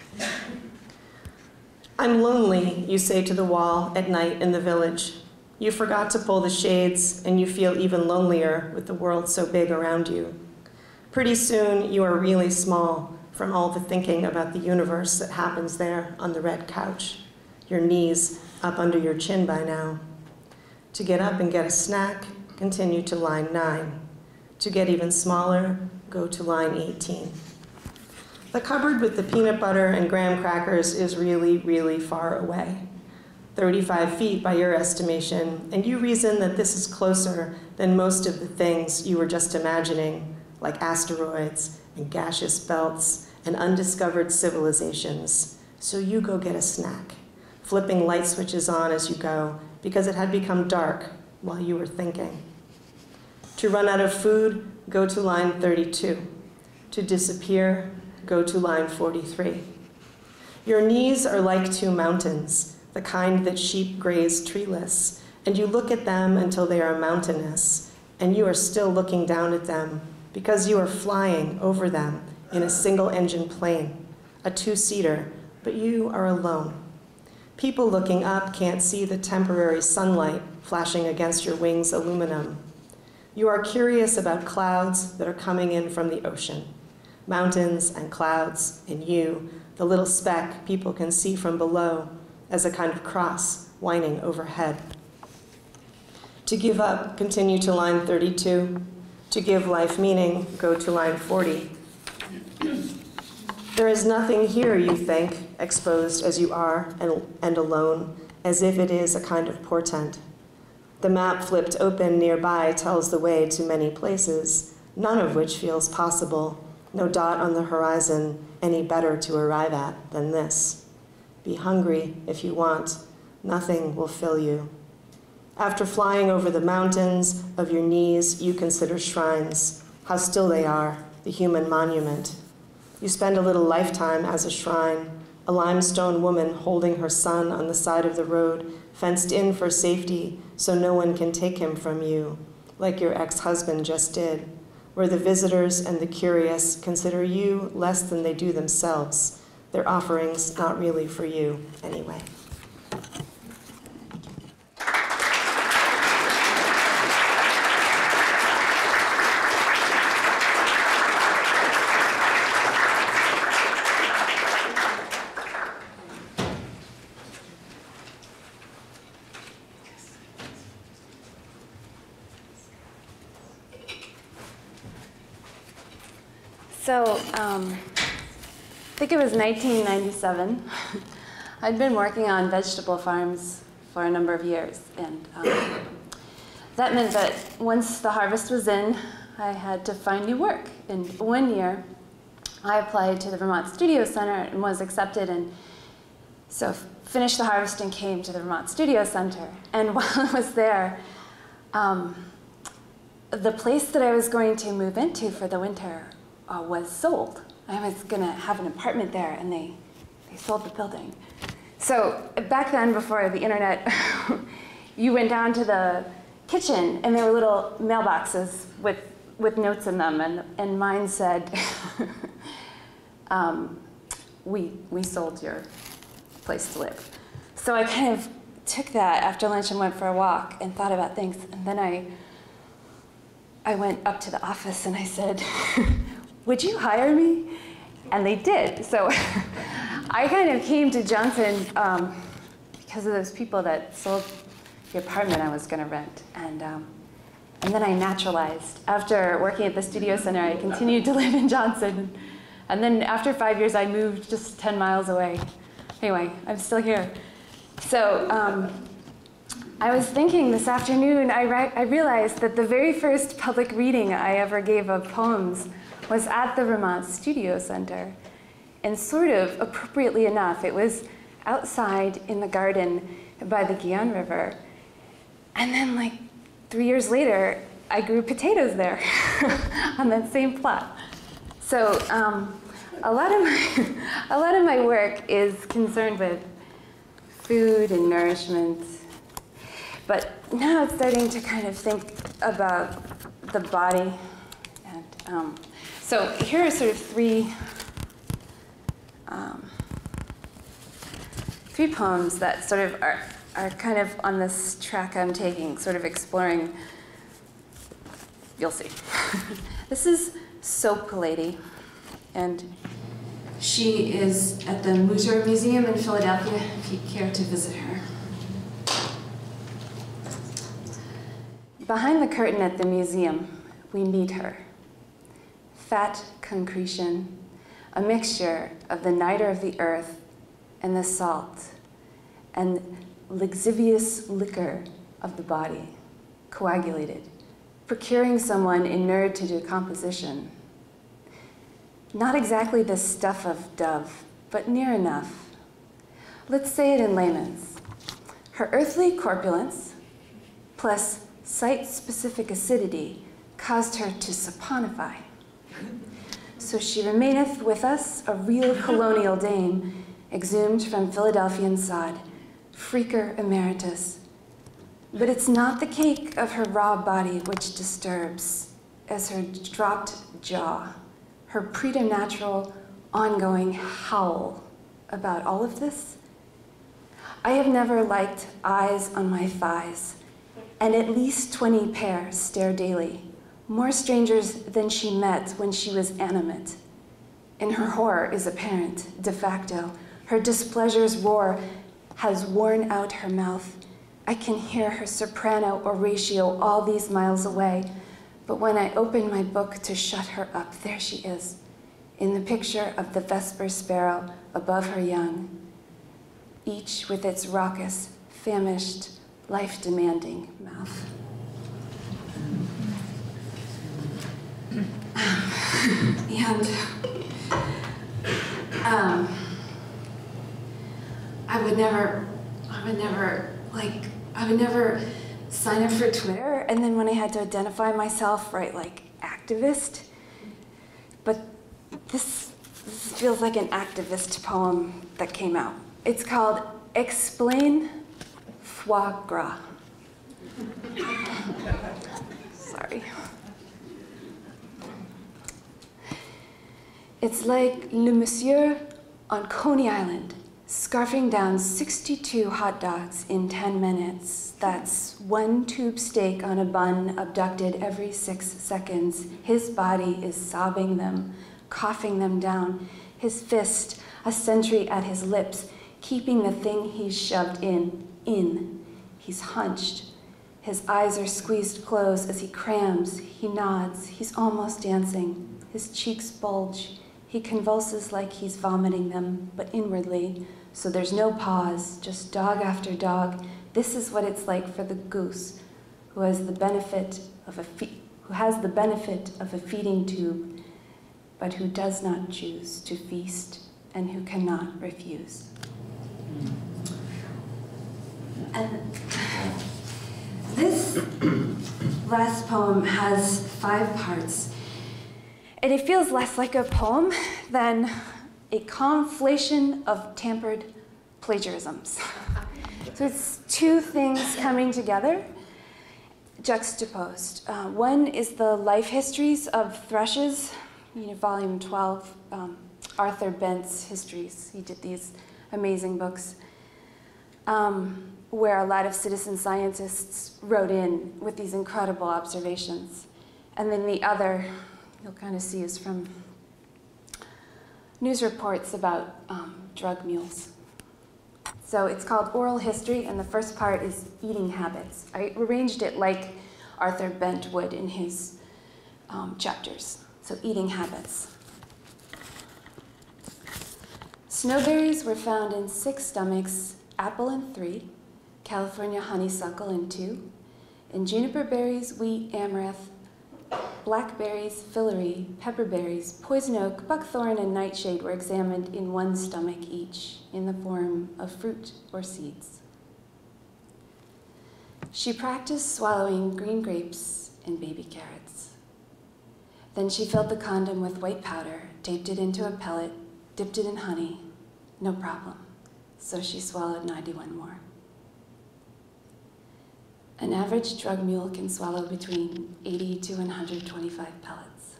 I'm lonely, you say to the wall at night in the village. You forgot to pull the shades, and you feel even lonelier with the world so big around you. Pretty soon, you are really small from all the thinking about the universe that happens there on the red couch, your knees up under your chin by now. To get up and get a snack, continue to line nine. To get even smaller, go to line eighteen. The cupboard with the peanut butter and graham crackers is really, really far away. thirty-five feet by your estimation, and you reason that this is closer than most of the things you were just imagining, like asteroids and gaseous belts and undiscovered civilizations. So you go get a snack, flipping light switches on as you go, because it had become dark while you were thinking. To run out of food, go to line thirty-two. To disappear, go to line forty-three. Your knees are like two mountains, the kind that sheep graze treeless, and you look at them until they are mountainous, and you are still looking down at them because you are flying over them in a single-engine plane, a two-seater, but you are alone. People looking up can't see the temporary sunlight flashing against your wings' aluminum. You are curious about clouds that are coming in from the ocean. Mountains and clouds, and you, the little speck people can see from below as a kind of cross winding overhead. To give up, continue to line thirty-two. To give life meaning, go to line forty. There is nothing here, you think, exposed as you are and, and alone, as if it is a kind of portent. The map flipped open nearby tells the way to many places, none of which feels possible, no dot on the horizon any better to arrive at than this. Be hungry if you want, nothing will fill you. After flying over the mountains of your knees, you consider shrines, how still they are, the human monument. You spend a little lifetime as a shrine, a limestone woman holding her son on the side of the road, fenced in for safety so no one can take him from you, like your ex-husband just did, where the visitors and the curious consider you less than they do themselves, their offerings not really for you anyway. So, um, I think it was nineteen ninety-seven. I'd been working on vegetable farms for a number of years, and um, that meant that once the harvest was in, I had to find new work. And one year, I applied to the Vermont Studio Center and was accepted, and so finished the harvest and came to the Vermont Studio Center. And while I was there, um, the place that I was going to move into for the winter Uh, was sold. I was gonna have an apartment there, and they, they sold the building. So back then, before the internet, you went down to the kitchen, and there were little mailboxes with, with notes in them, and, and mine said, um, we, we sold your place to live. So I kind of took that after lunch and went for a walk and thought about things, and then I, I went up to the office and I said, would you hire me? And they did. So I kind of came to Johnson um, because of those people that sold the apartment I was going to rent. And, um, and then I naturalized. After working at the Studio Center, I continued to live in Johnson. And then after five years, I moved just ten miles away. Anyway, I'm still here. So um, I was thinking this afternoon, I, I realized that the very first public reading I ever gave of poems was at the Vermont Studio Center. And sort of appropriately enough, it was outside in the garden by the Guion River. And then like three years later, I grew potatoes there on that same plot. So um, a lot of my, a lot of my work is concerned with food and nourishment. But now it's starting to kind of think about the body. And um, so here are sort of three, um, three poems that sort of are, are kind of on this track I'm taking, sort of exploring. You'll see. This is Soap Lady, and she is at the Mutter Museum in Philadelphia, if you care to visit her. Behind the curtain at the museum, we meet her. Fat concretion, a mixture of the niter of the earth and the salt, and lixivious liquor of the body, coagulated, procuring someone inured to decomposition. Not exactly the stuff of dove, but near enough. Let's say it in layman's. Her earthly corpulence, plus site-specific acidity, caused her to saponify. So she remaineth with us, a real colonial dame, exhumed from Philadelphian sod, freaker emeritus. But it's not the cake of her raw body which disturbs, as her dropped jaw, her preternatural, ongoing howl about all of this. I have never liked eyes on my thighs, and at least twenty pair stare daily, more strangers than she met when she was animate. And her horror is apparent, de facto. Her displeasure's roar has worn out her mouth. I can hear her soprano oratio all these miles away, but when I open my book to shut her up, there she is, in the picture of the vesper sparrow above her young, each with its raucous, famished, life-demanding mouth. And um, I would never, I would never, like, I would never sign up for Twitter, and then when I had to identify myself, write like activist. But this, this feels like an activist poem that came out. It's called Explain Foie Gras. Sorry. It's like Le Monsieur on Coney Island, scarfing down sixty-two hot dogs in ten minutes. That's one tube steak on a bun abducted every six seconds. His body is sobbing them, coughing them down. His fist, a sentry at his lips, keeping the thing he's shoved in, in. He's hunched. His eyes are squeezed closed as he crams. He nods. He's almost dancing. His cheeks bulge. He convulses like he's vomiting them, but inwardly, so there's no pause, just dog after dog. This is what it's like for the goose, who has the benefit of a fe- who has the benefit of a feeding tube, but who does not choose to feast and who cannot refuse. And this last poem has five parts. And it feels less like a poem than a conflation of tampered plagiarisms. So it's two things coming together, juxtaposed. Uh, one is the life histories of thrushes, you know, volume twelve, um, Arthur Bent's histories. He did these amazing books um, where a lot of citizen scientists wrote in with these incredible observations. And then the other, you'll kind of see, is from news reports about um, drug mules. So it's called Oral History, and the first part is eating habits. I arranged it like Arthur Bent would in his um, chapters. So eating habits. Snowberries were found in six stomachs, apple in three, California honeysuckle in two, and juniper berries, wheat, amaranth, blackberries, fillory, pepperberries, poison oak, buckthorn, and nightshade were examined in one stomach each, in the form of fruit or seeds. She practiced swallowing green grapes and baby carrots. Then she filled the condom with white powder, taped it into a pellet, dipped it in honey. No problem. So she swallowed ninety-one more. An average drug mule can swallow between eighty to one hundred twenty-five pellets.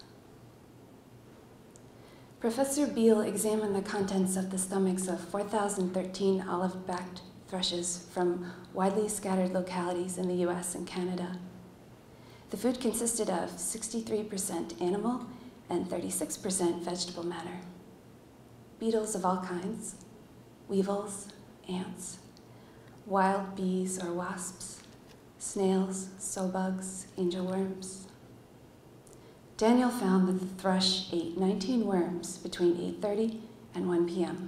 Professor Beale examined the contents of the stomachs of four thousand thirteen olive-backed thrushes from widely scattered localities in the U S and Canada. The food consisted of sixty-three percent animal and thirty-six percent vegetable matter. Beetles of all kinds, weevils, ants, wild bees or wasps, snails, sow-bugs, angelworms. Daniel found that the thrush ate nineteen worms between eight thirty and one p m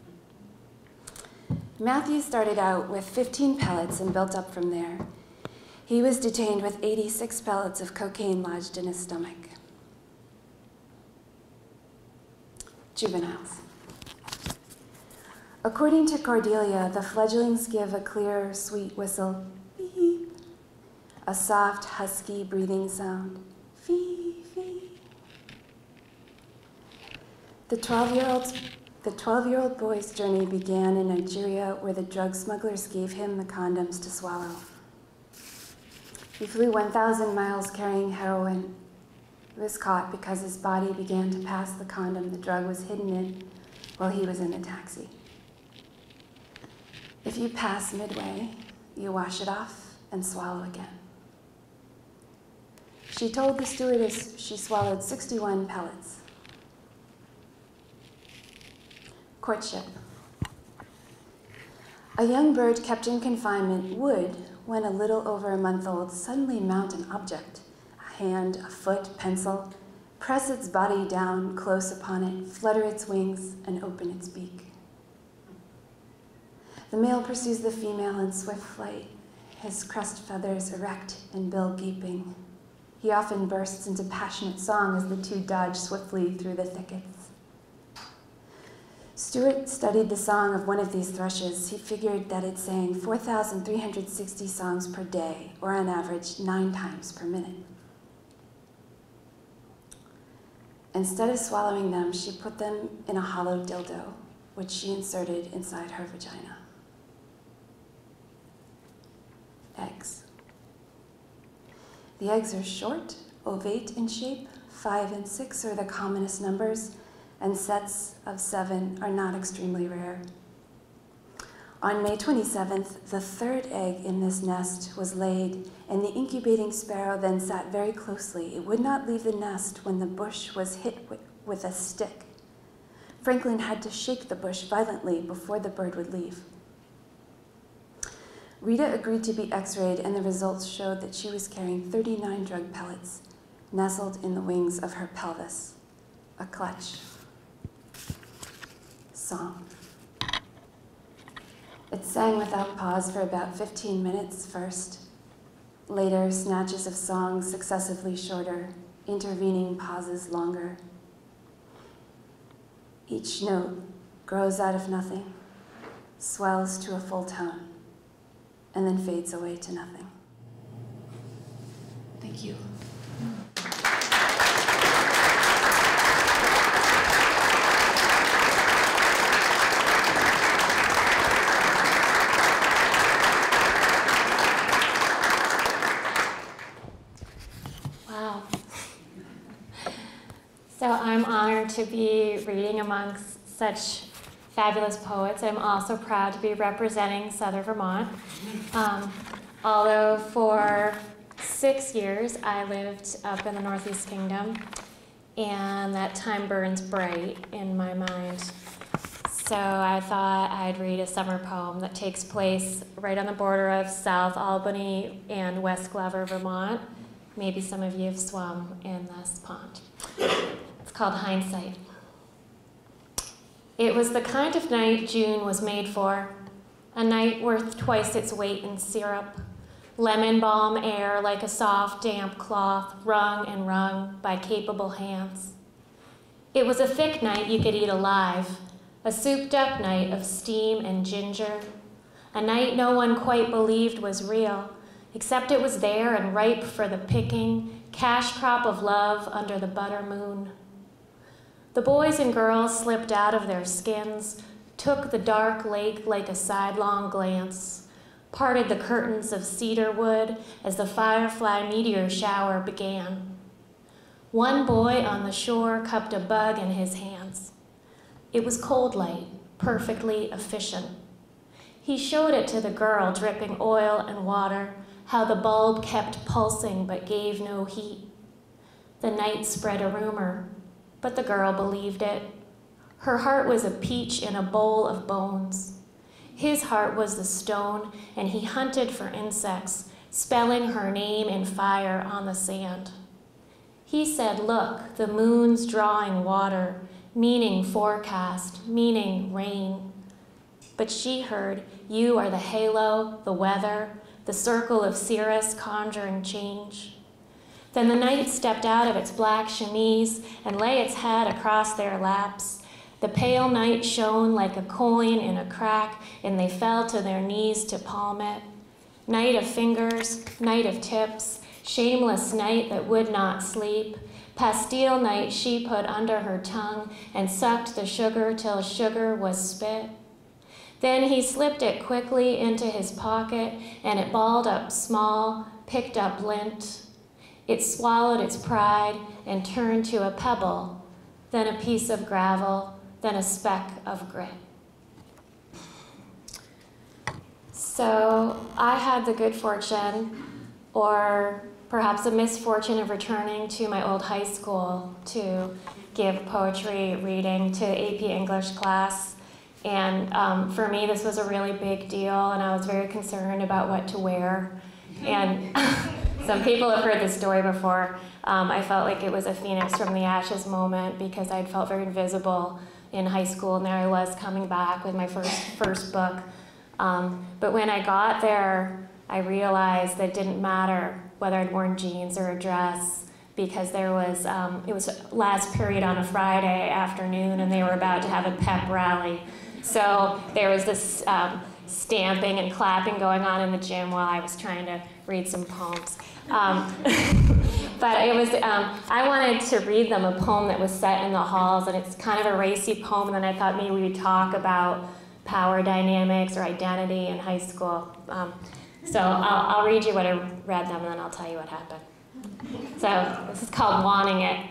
Matthew started out with fifteen pellets and built up from there. He was detained with eighty-six pellets of cocaine lodged in his stomach. Juveniles. According to Cordelia, the fledglings give a clear, sweet whistle, beep, a soft, husky breathing sound, fee, fee. The twelve-year-old the twelve-year-old boy's journey began in Nigeria, where the drug smugglers gave him the condoms to swallow. He flew one thousand miles carrying heroin. He was caught because his body began to pass the condom the drug was hidden in while he was in the taxi. If you pass midway, you wash it off and swallow again. She told the stewardess she swallowed sixty-one pellets. Courtship. A young bird kept in confinement would, when a little over a month old, suddenly mount an object, a hand, a foot, pencil, press its body down close upon it, flutter its wings, and open its beak. The male pursues the female in swift flight, his crest feathers erect and bill gaping. He often bursts into passionate song as the two dodge swiftly through the thickets. Stewart studied the song of one of these thrushes. He figured that it sang four thousand three hundred sixty songs per day, or on average, nine times per minute. Instead of swallowing them, she put them in a hollow dildo, which she inserted inside her vagina. Eggs. The eggs are short, ovate in shape. Five and six are the commonest numbers, and sets of seven are not extremely rare. On May twenty-seventh, the third egg in this nest was laid, and the incubating sparrow then sat very closely. It would not leave the nest when the bush was hit with a stick. Franklin had to shake the bush violently before the bird would leave. Rita agreed to be x-rayed, and the results showed that she was carrying thirty-nine drug pellets nestled in the wings of her pelvis. A clutch. Song. It sang without pause for about fifteen minutes first. Later, snatches of song successively shorter, intervening pauses longer. Each note grows out of nothing, swells to a full tone, and then fades away to nothing. Thank you. Wow. So I'm honored to be reading amongst such fabulous poets. I'm also proud to be representing Southern Vermont. Um, although for six years I lived up in the Northeast Kingdom, and that time burns bright in my mind. So I thought I'd read a summer poem that takes place right on the border of South Albany and West Glover, Vermont. Maybe some of you have swum in this pond. It's called Hindsight. It was the kind of night June was made for, a night worth twice its weight in syrup, lemon balm air like a soft, damp cloth wrung and wrung by capable hands. It was a thick night you could eat alive, a souped-up night of steam and ginger, a night no one quite believed was real, except it was there and ripe for the picking, cash crop of love under the butter moon. The boys and girls slipped out of their skins, took the dark lake like a sidelong glance, parted the curtains of cedar wood as the firefly meteor shower began. One boy on the shore cupped a bug in his hands. It was cold light, perfectly efficient. He showed it to the girl dripping oil and water, how the bulb kept pulsing but gave no heat. The night spread a rumor, but the girl believed it. Her heart was a peach in a bowl of bones. His heart was the stone, and he hunted for insects, spelling her name in fire on the sand. He said, "Look, the moon's drawing water, meaning forecast, meaning rain." But she heard, "You are the halo, the weather, the circle of cirrus conjuring change." Then the night stepped out of its black chemise and lay its head across their laps. The pale night shone like a coin in a crack, and they fell to their knees to palm it. Night of fingers, night of tips, shameless night that would not sleep. Pastille night she put under her tongue and sucked the sugar till sugar was spit. Then he slipped it quickly into his pocket, and it balled up small, picked up lint. It swallowed its pride and turned to a pebble, then a piece of gravel, then a speck of grit. So I had the good fortune, or perhaps a misfortune, of returning to my old high school to give poetry reading to A P English class. And um, for me, this was a really big deal, and I was very concerned about what to wear. And some people have heard this story before. Um, I felt like it was a phoenix from the ashes moment because I'd felt very invisible in high school, and there I was coming back with my first, first book. Um, but when I got there, I realized that it didn't matter whether I'd worn jeans or a dress, because there was, um, it was last period on a Friday afternoon, and they were about to have a pep rally. So there was this um, stamping and clapping going on in the gym while I was trying to read some poems. Um, but it was, um, I wanted to read them a poem that was set in the halls, and it's kind of a racy poem, and then I thought maybe we would talk about power dynamics or identity in high school. Um, so I'll, I'll read you what I read them, and then I'll tell you what happened. So this is called Wanting It.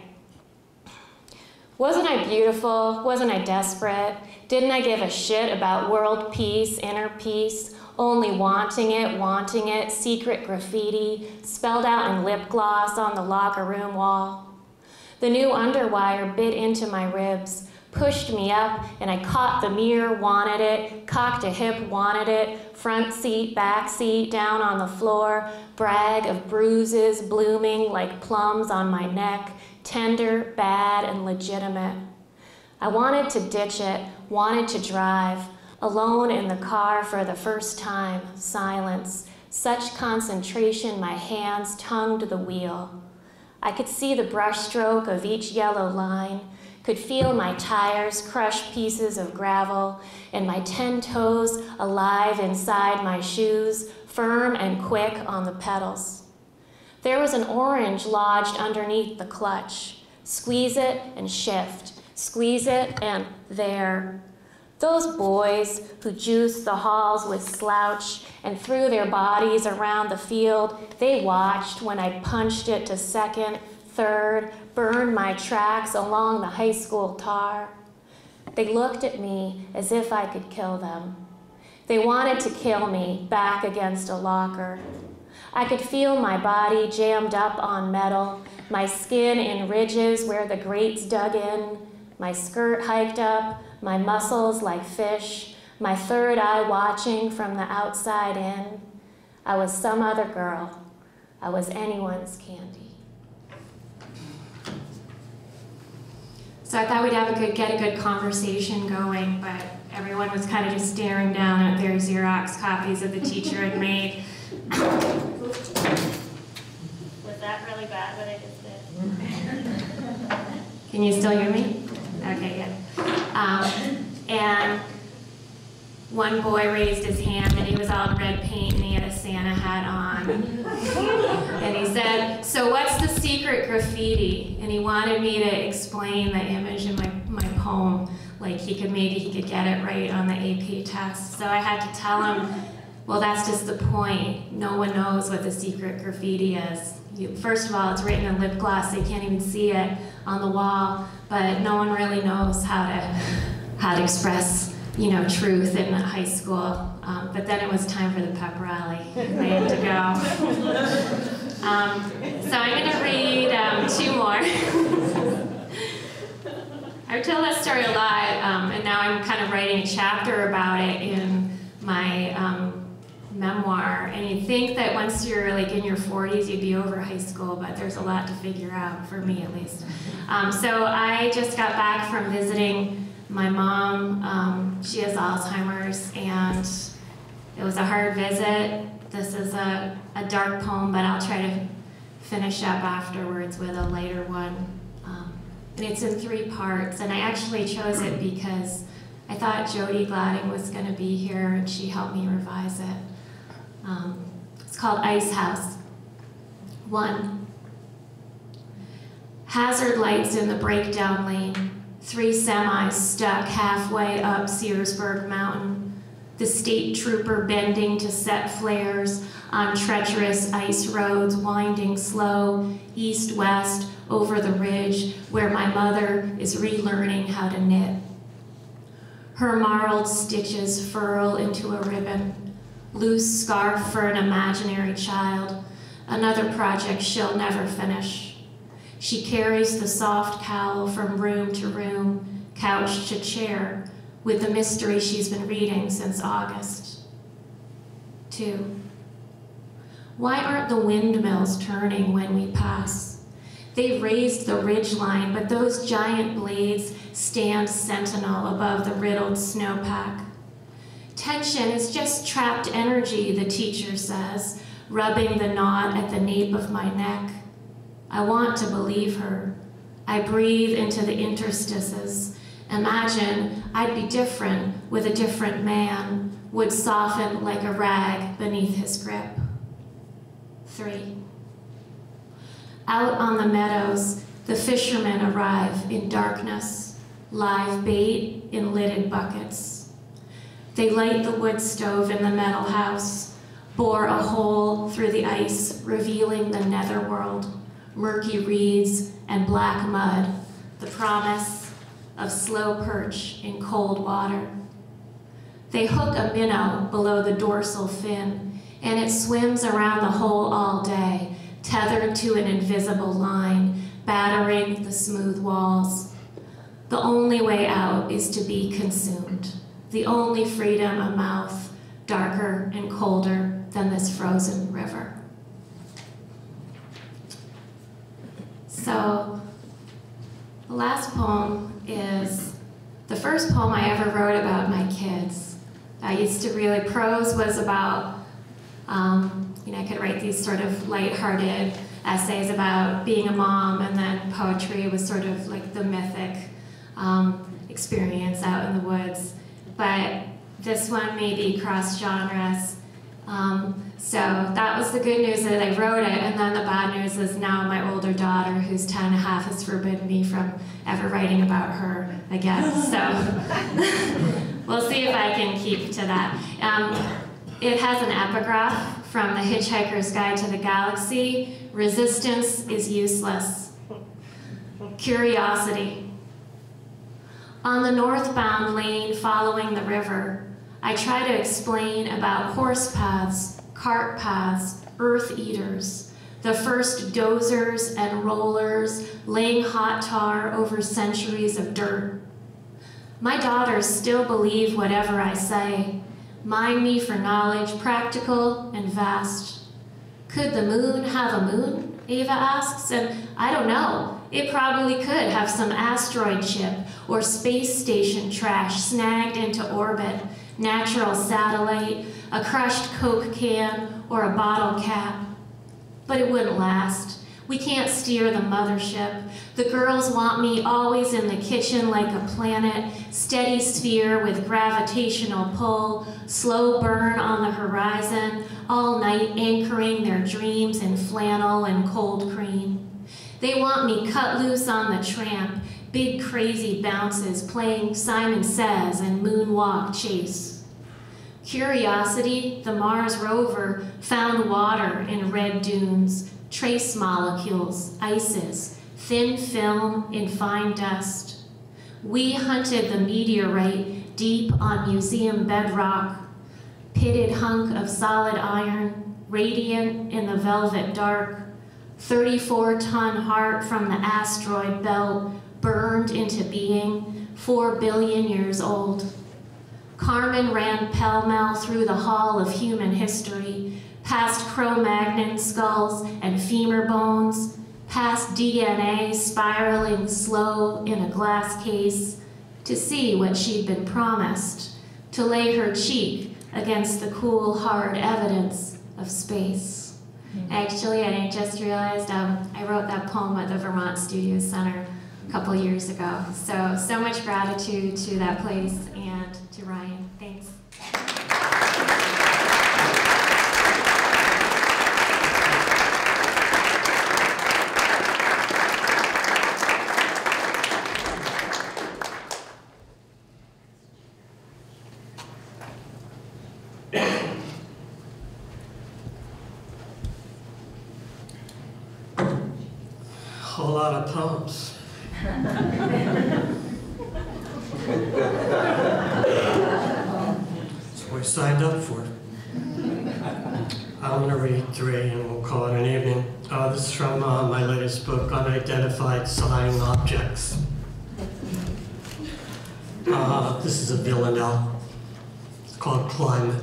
Wasn't I beautiful? Wasn't I desperate? Didn't I give a shit about world peace, inner peace? Only wanting it, wanting it, secret graffiti, spelled out in lip gloss on the locker room wall. The new underwire bit into my ribs, pushed me up, and I caught the mirror, wanted it, cocked a hip, wanted it, front seat, back seat, down on the floor, brag of bruises blooming like plums on my neck, tender, bad, and legitimate. I wanted to ditch it, wanted to drive, alone in the car for the first time, silence, such concentration my hands tongued the wheel. I could see the brushstroke of each yellow line, could feel my tires crush pieces of gravel, and my ten toes alive inside my shoes, firm and quick on the pedals. There was an orange lodged underneath the clutch. Squeeze it and shift, squeeze it and there. Those boys who juiced the halls with slouch and threw their bodies around the field, they watched when I punched it to second, third, burned my tracks along the high school tar. They looked at me as if I could kill them. They wanted to kill me back against a locker. I could feel my body jammed up on metal, my skin in ridges where the grates dug in, my skirt hiked up, my muscles like fish, my third eye watching from the outside in. I was some other girl. I was anyone's candy. So I thought we'd have a good, get a good conversation going, but everyone was kind of just staring down at their Xerox copies that the teacher had made. Was that really bad, what I just did? Can you still hear me? Okay, good. Um, and one boy raised his hand, and he was all in red paint, and he had a Santa hat on. And he said, "So what's the secret graffiti?" And he wanted me to explain the image in my, my poem, like he could maybe he could get it right on the A P test. So I had to tell him, well, that's just the point. No one knows what the secret graffiti is. You, first of all, it's written in lip gloss, so you can't even see it on the wall, but no one really knows how to, how to express, you know, truth in high school. Um, but then it was time for the pep rally. I had to go. um, so I'm gonna read um, two more. I've told that story a lot, um, and now I'm kind of writing a chapter about it in my um, memoir. And you'd think that once you're like in your forties, you'd be over high school, but there's a lot to figure out, for me at least. Um, so I just got back from visiting my mom. Um, she has Alzheimer's, and it was a hard visit. This is a, a dark poem, but I'll try to finish up afterwards with a lighter one. Um, and it's in three parts, and I actually chose it because I thought Jody Gladding was going to be here, and she helped me revise it. Um, it's called Ice House. One. Hazard lights in the breakdown lane. Three semis stuck halfway up Searsburg Mountain. The state trooper bending to set flares on treacherous ice roads, winding slow, east-west, over the ridge where my mother is relearning how to knit. Her marled stitches furl into a ribbon. loose scarf for an imaginary child, another project she'll never finish. She carries the soft cowl from room to room, couch to chair, with the mystery she's been reading since August. Two. Why aren't the windmills turning when we pass? They've raised the ridgeline, but those giant blades stand sentinel above the riddled snowpack. Tension is just trapped energy, the teacher says, rubbing the knot at the nape of my neck. I want to believe her. I breathe into the interstices. Imagine I'd be different with a different man, would soften like a rag beneath his grip. Three. Out on the meadows, the fishermen arrive in darkness, live bait in lidded buckets. They light the wood stove in the metal house, bore a hole through the ice, revealing the netherworld, murky reeds and black mud, the promise of slow perch in cold water. They hook a minnow below the dorsal fin, and it swims around the hole all day, tethered to an invisible line, battering the smooth walls. The only way out is to be consumed. The only freedom a mouth darker and colder than this frozen river. So, the last poem is the first poem I ever wrote about my kids. I used to really, prose was about, um, you know, I could write these sort of lighthearted essays about being a mom, and then poetry was sort of like the mythic um, experience out in the woods. But this one may be cross genres. Um, so that was the good news that I wrote it, and then the bad news is now my older daughter, who's ten and a half, has forbidden me from ever writing about her again. So we'll see if I can keep to that. Um, it has an epigraph from The Hitchhiker's Guide to the Galaxy. Resistance is useless. Curiosity. On the northbound lane following the river, I try to explain about horse paths, cart paths, earth eaters, the first dozers and rollers laying hot tar over centuries of dirt. My daughters still believe whatever I say, mine me for knowledge practical and vast. Could the moon have a moon? Ava asks, and I don't know. It probably could have some asteroid chip or space station trash snagged into orbit, natural satellite, a crushed Coke can, or a bottle cap. But it wouldn't last. We can't steer the mothership. The girls want me always in the kitchen like a planet, steady sphere with gravitational pull, slow burn on the horizon, all night anchoring their dreams in flannel and cold cream. They want me cut loose on the tramp, big crazy bounces, playing Simon Says and moonwalk chase. Curiosity, the Mars rover, found water in red dunes, trace molecules, ices, thin film in fine dust. We hunted the meteorite deep on museum bedrock, pitted hunk of solid iron, radiant in the velvet dark, thirty-four ton heart from the asteroid belt, burned into being, four billion years old. Carmen ran pell-mell through the hall of human history, past Cro-Magnon skulls and femur bones, past D N A spiraling slow in a glass case, to see what she'd been promised, to lay her cheek against the cool, hard evidence of space. Actually, I just realized um, I wrote that poem at the Vermont Studio Center a couple years ago. So, so much gratitude to that place and to Ryan. Thanks. A lot of poems. That's what I signed up for. I'm going to read three and we'll call it an evening. Uh, this is from uh, my latest book, Unidentified Sighing Objects. Uh, this is a villanelle. It's called Climate.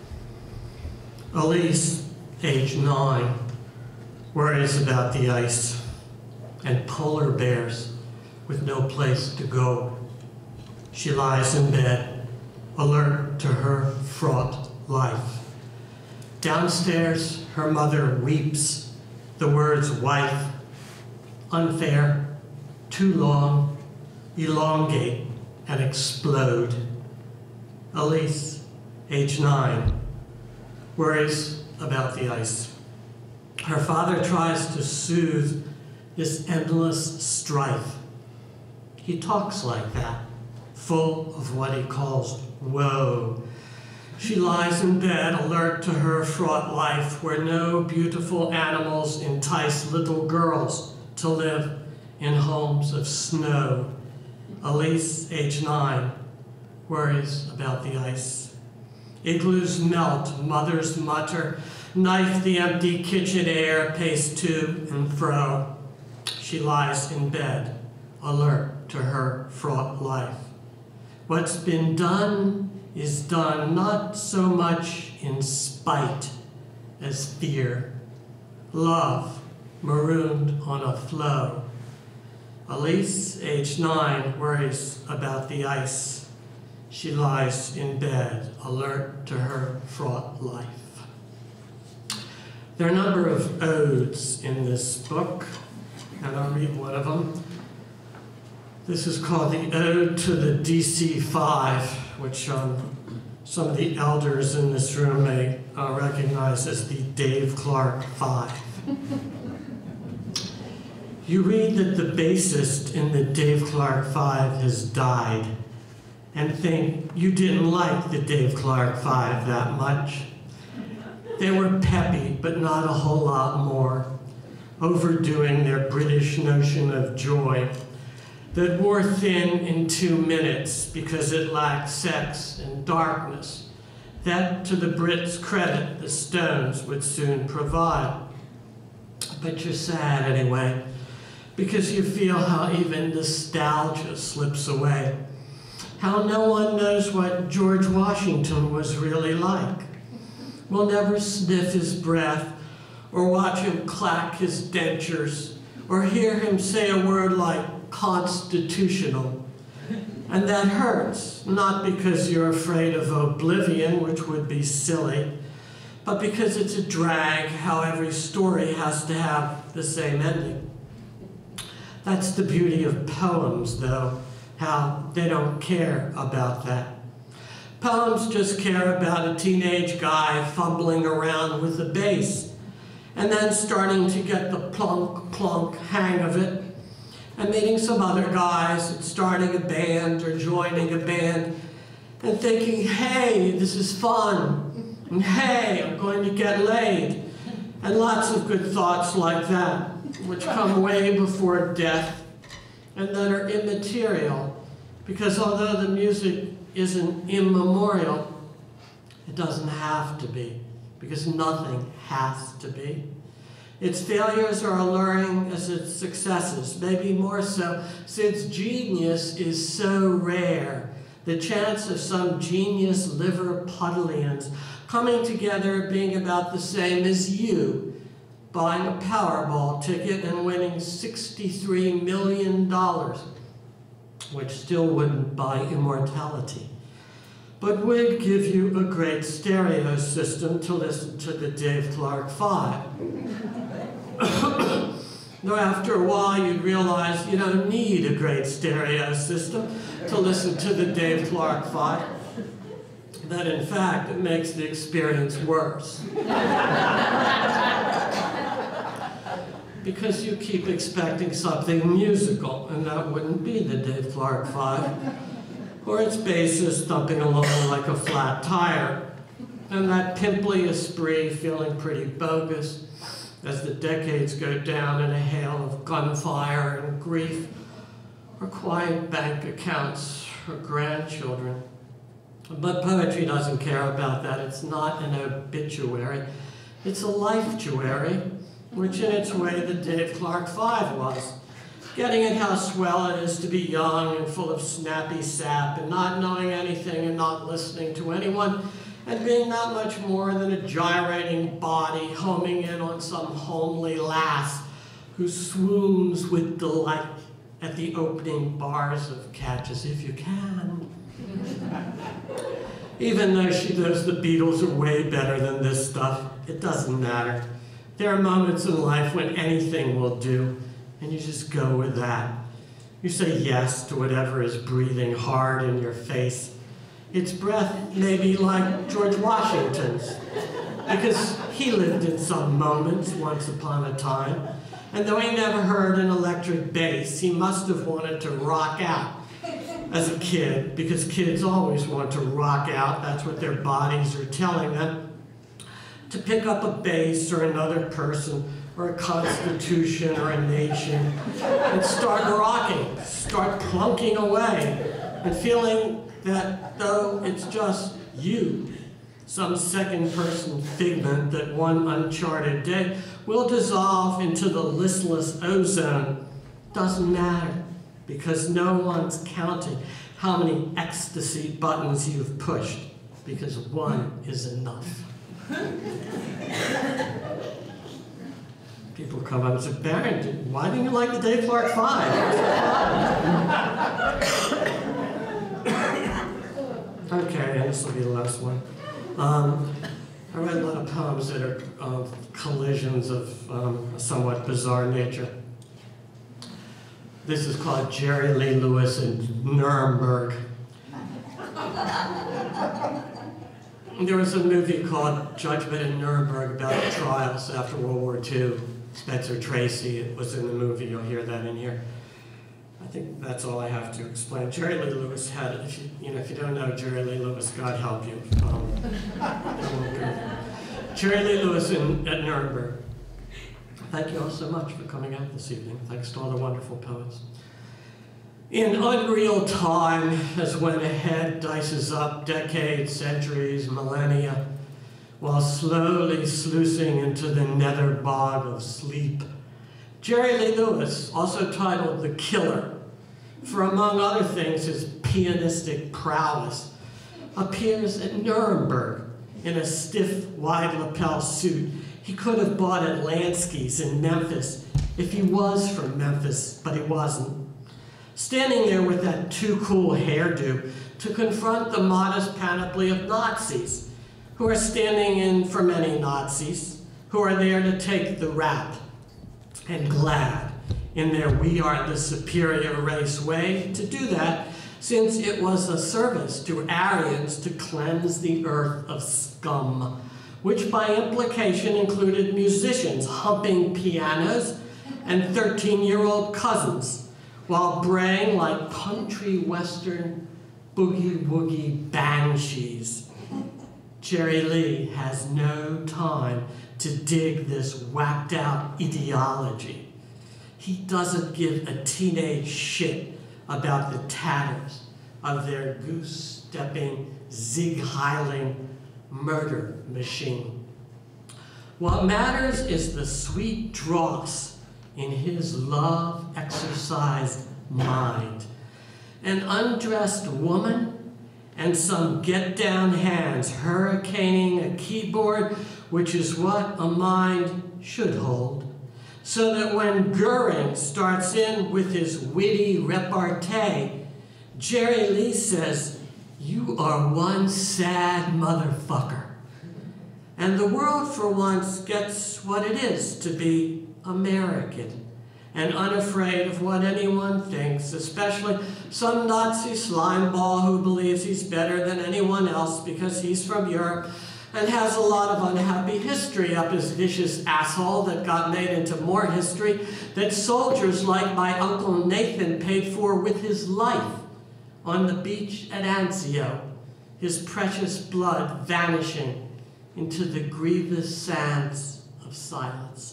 Elise, age nine, worries about the ice and polar bears with no place to go. She lies in bed, alert to her fraught life. Downstairs, her mother weeps the words wife, unfair, too long, elongate, and explode. Elise, age nine, worries about the ice. Her father tries to soothe this endless strife. He talks like that, full of what he calls woe. She lies in bed, alert to her fraught life, where no beautiful animals entice little girls to live in homes of snow. Elise, age nine, worries about the ice. Igloos melt, mothers mutter, knife the empty kitchen air, pace to and fro. She lies in bed, alert to her fraught life. What's been done is done not so much in spite as fear. Love, marooned on a floe. Elise, age nine, worries about the ice. She lies in bed, alert to her fraught life. There are a number of odes in this book, and I'll read one of them. This is called the Ode to the D C five, which um, some of the elders in this room may uh, recognize as the Dave Clark Five. You read that the bassist in the Dave Clark Five has died, and think you didn't like the Dave Clark Five that much. They were peppy, but not a whole lot more, overdoing their British notion of joy that wore thin in two minutes because it lacked sex and darkness, that, to the Brits' credit, the Stones would soon provide. But you're sad anyway, because you feel how even nostalgia slips away, how no one knows what George Washington was really like. We'll never sniff his breath, or watch him clack his dentures, or hear him say a word like constitutional. And that hurts, not because you're afraid of oblivion, which would be silly, but because it's a drag how every story has to have the same ending. That's the beauty of poems, though, how they don't care about that. Poems just care about a teenage guy fumbling around with the bass, and then starting to get the plunk, plunk hang of it, and meeting some other guys and starting a band or joining a band and thinking, hey, this is fun, and hey, I'm going to get laid, and lots of good thoughts like that, which come way before death and that are immaterial, because although the music isn't immemorial, it doesn't have to be, because nothing has to be. Its failures are alluring as its successes, maybe more so, since genius is so rare. The chance of some genius Liverpudlians coming together being about the same as you, buying a Powerball ticket and winning sixty-three million dollars, which still wouldn't buy immortality, but would give you a great stereo system to listen to the Dave Clark Five. Though after a while you'd realize you don't need a great stereo system to listen to the Dave Clark Five, that in fact it makes the experience worse. Because you keep expecting something musical, and that wouldn't be the Dave Clark Five, or its bassist thumping along like a flat tire, and that pimply esprit feeling pretty bogus as the decades go down in a hail of gunfire and grief, or quiet bank accounts for grandchildren. But poetry doesn't care about that. It's not an obituary. It's a life-tuary, which in its way the Dave Clark Five was. Getting at how swell it is to be young and full of snappy sap and not knowing anything and not listening to anyone and being not much more than a gyrating body homing in on some homely lass who swoons with delight at the opening bars of Catch As If You Can. Even though she knows the Beatles are way better than this stuff, it doesn't matter. There are moments in life when anything will do, and you just go with that. You say yes to whatever is breathing hard in your face. Its breath may be like George Washington's, because he lived in some moments once upon a time, and though he never heard an electric bass, he must have wanted to rock out as a kid, because kids always want to rock out. That's what their bodies are telling them. To pick up a bass or another person or a constitution or a nation and start rocking, start plunking away and feeling that though it's just you, some second person figment that one uncharted day will dissolve into the listless ozone. Doesn't matter, because no one's counting how many ecstasy buttons you've pushed, because one is enough. People come up and say, Barrington, why didn't you like the Dave Clark Five? Okay, and this will be the last one. Um, I read a lot of poems that are uh, collisions of um, a somewhat bizarre nature. This is called Jerry Lee Lewis in Nuremberg. There was a movie called Judgment in Nuremberg about the trials after World War Two. Spencer Tracy, it was in the movie, you'll hear that in here. I think that's all I have to explain. Jerry Lee Lewis had, if you, you know, if you don't know Jerry Lee Lewis, God help you. Um, Jerry Lee Lewis in, at Nuremberg. Thank you all so much for coming out this evening. Thanks to all the wonderful poets. In unreal time, as when a head dices up decades, centuries, millennia, while slowly sluicing into the nether bog of sleep, Jerry Lee Lewis, also titled The Killer, for among other things his pianistic prowess, appears at Nuremberg in a stiff, wide lapel suit he could have bought at Lansky's in Memphis if he was from Memphis, but he wasn't. Standing there with that too cool hairdo to confront the modest panoply of Nazis who are standing in for many Nazis, who are there to take the rap, and glad in their we are the superior race way to do that, since it was a service to Aryans to cleanse the earth of scum, which by implication included musicians humping pianos and thirteen-year-old cousins, while braying like country western boogie-woogie banshees. Jerry Lee has no time to dig this whacked-out ideology. He doesn't give a teenage shit about the tatters of their goose-stepping, zig-heiling murder machine. What matters is the sweet dross in his love-exercised mind. An undressed woman and some get-down hands hurricaning a keyboard, which is what a mind should hold, so that when Goering starts in with his witty repartee, Jerry Lee says, "You are one sad motherfucker." And the world for once gets what it is to be American and unafraid of what anyone thinks, especially some Nazi slimeball who believes he's better than anyone else because he's from Europe and has a lot of unhappy history up his vicious asshole that got made into more history that soldiers like my Uncle Nathan paid for with his life on the beach at Anzio, his precious blood vanishing into the grievous sands of silence.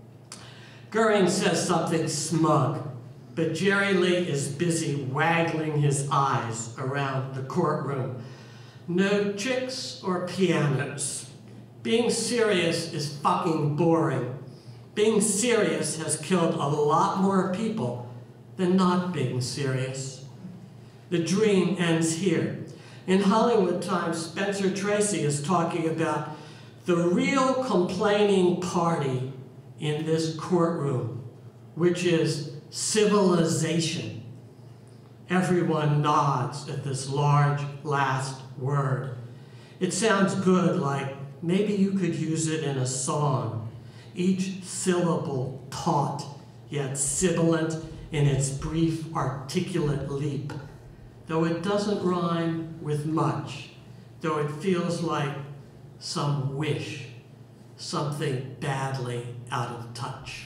Goering says something smug, but Jerry Lee is busy waggling his eyes around the courtroom. No chicks or pianos. Being serious is fucking boring. Being serious has killed a lot more people than not being serious. The dream ends here. In Hollywood Times, Spencer Tracy is talking about the real complaining party in this courtroom, which is civilization. Everyone nods at this large last word. It sounds good, like maybe you could use it in a song. Each syllable taut, yet sibilant in its brief, articulate leap. Though it doesn't rhyme with much, though it feels like some wish, something badly out of touch.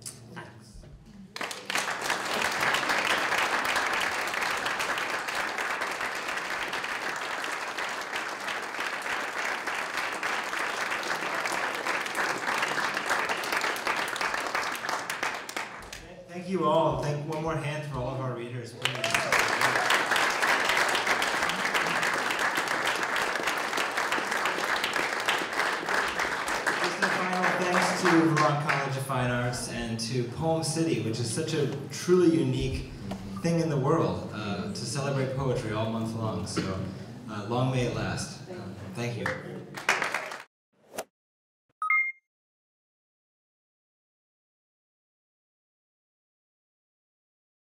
Thank you all. Thank one more hand for all of our readers, please. Just a final thanks to Vermont College of Fine Arts and to Poem City, which is such a truly unique thing in the world uh, to celebrate poetry all month long. So uh, long may it last. Uh, thank you.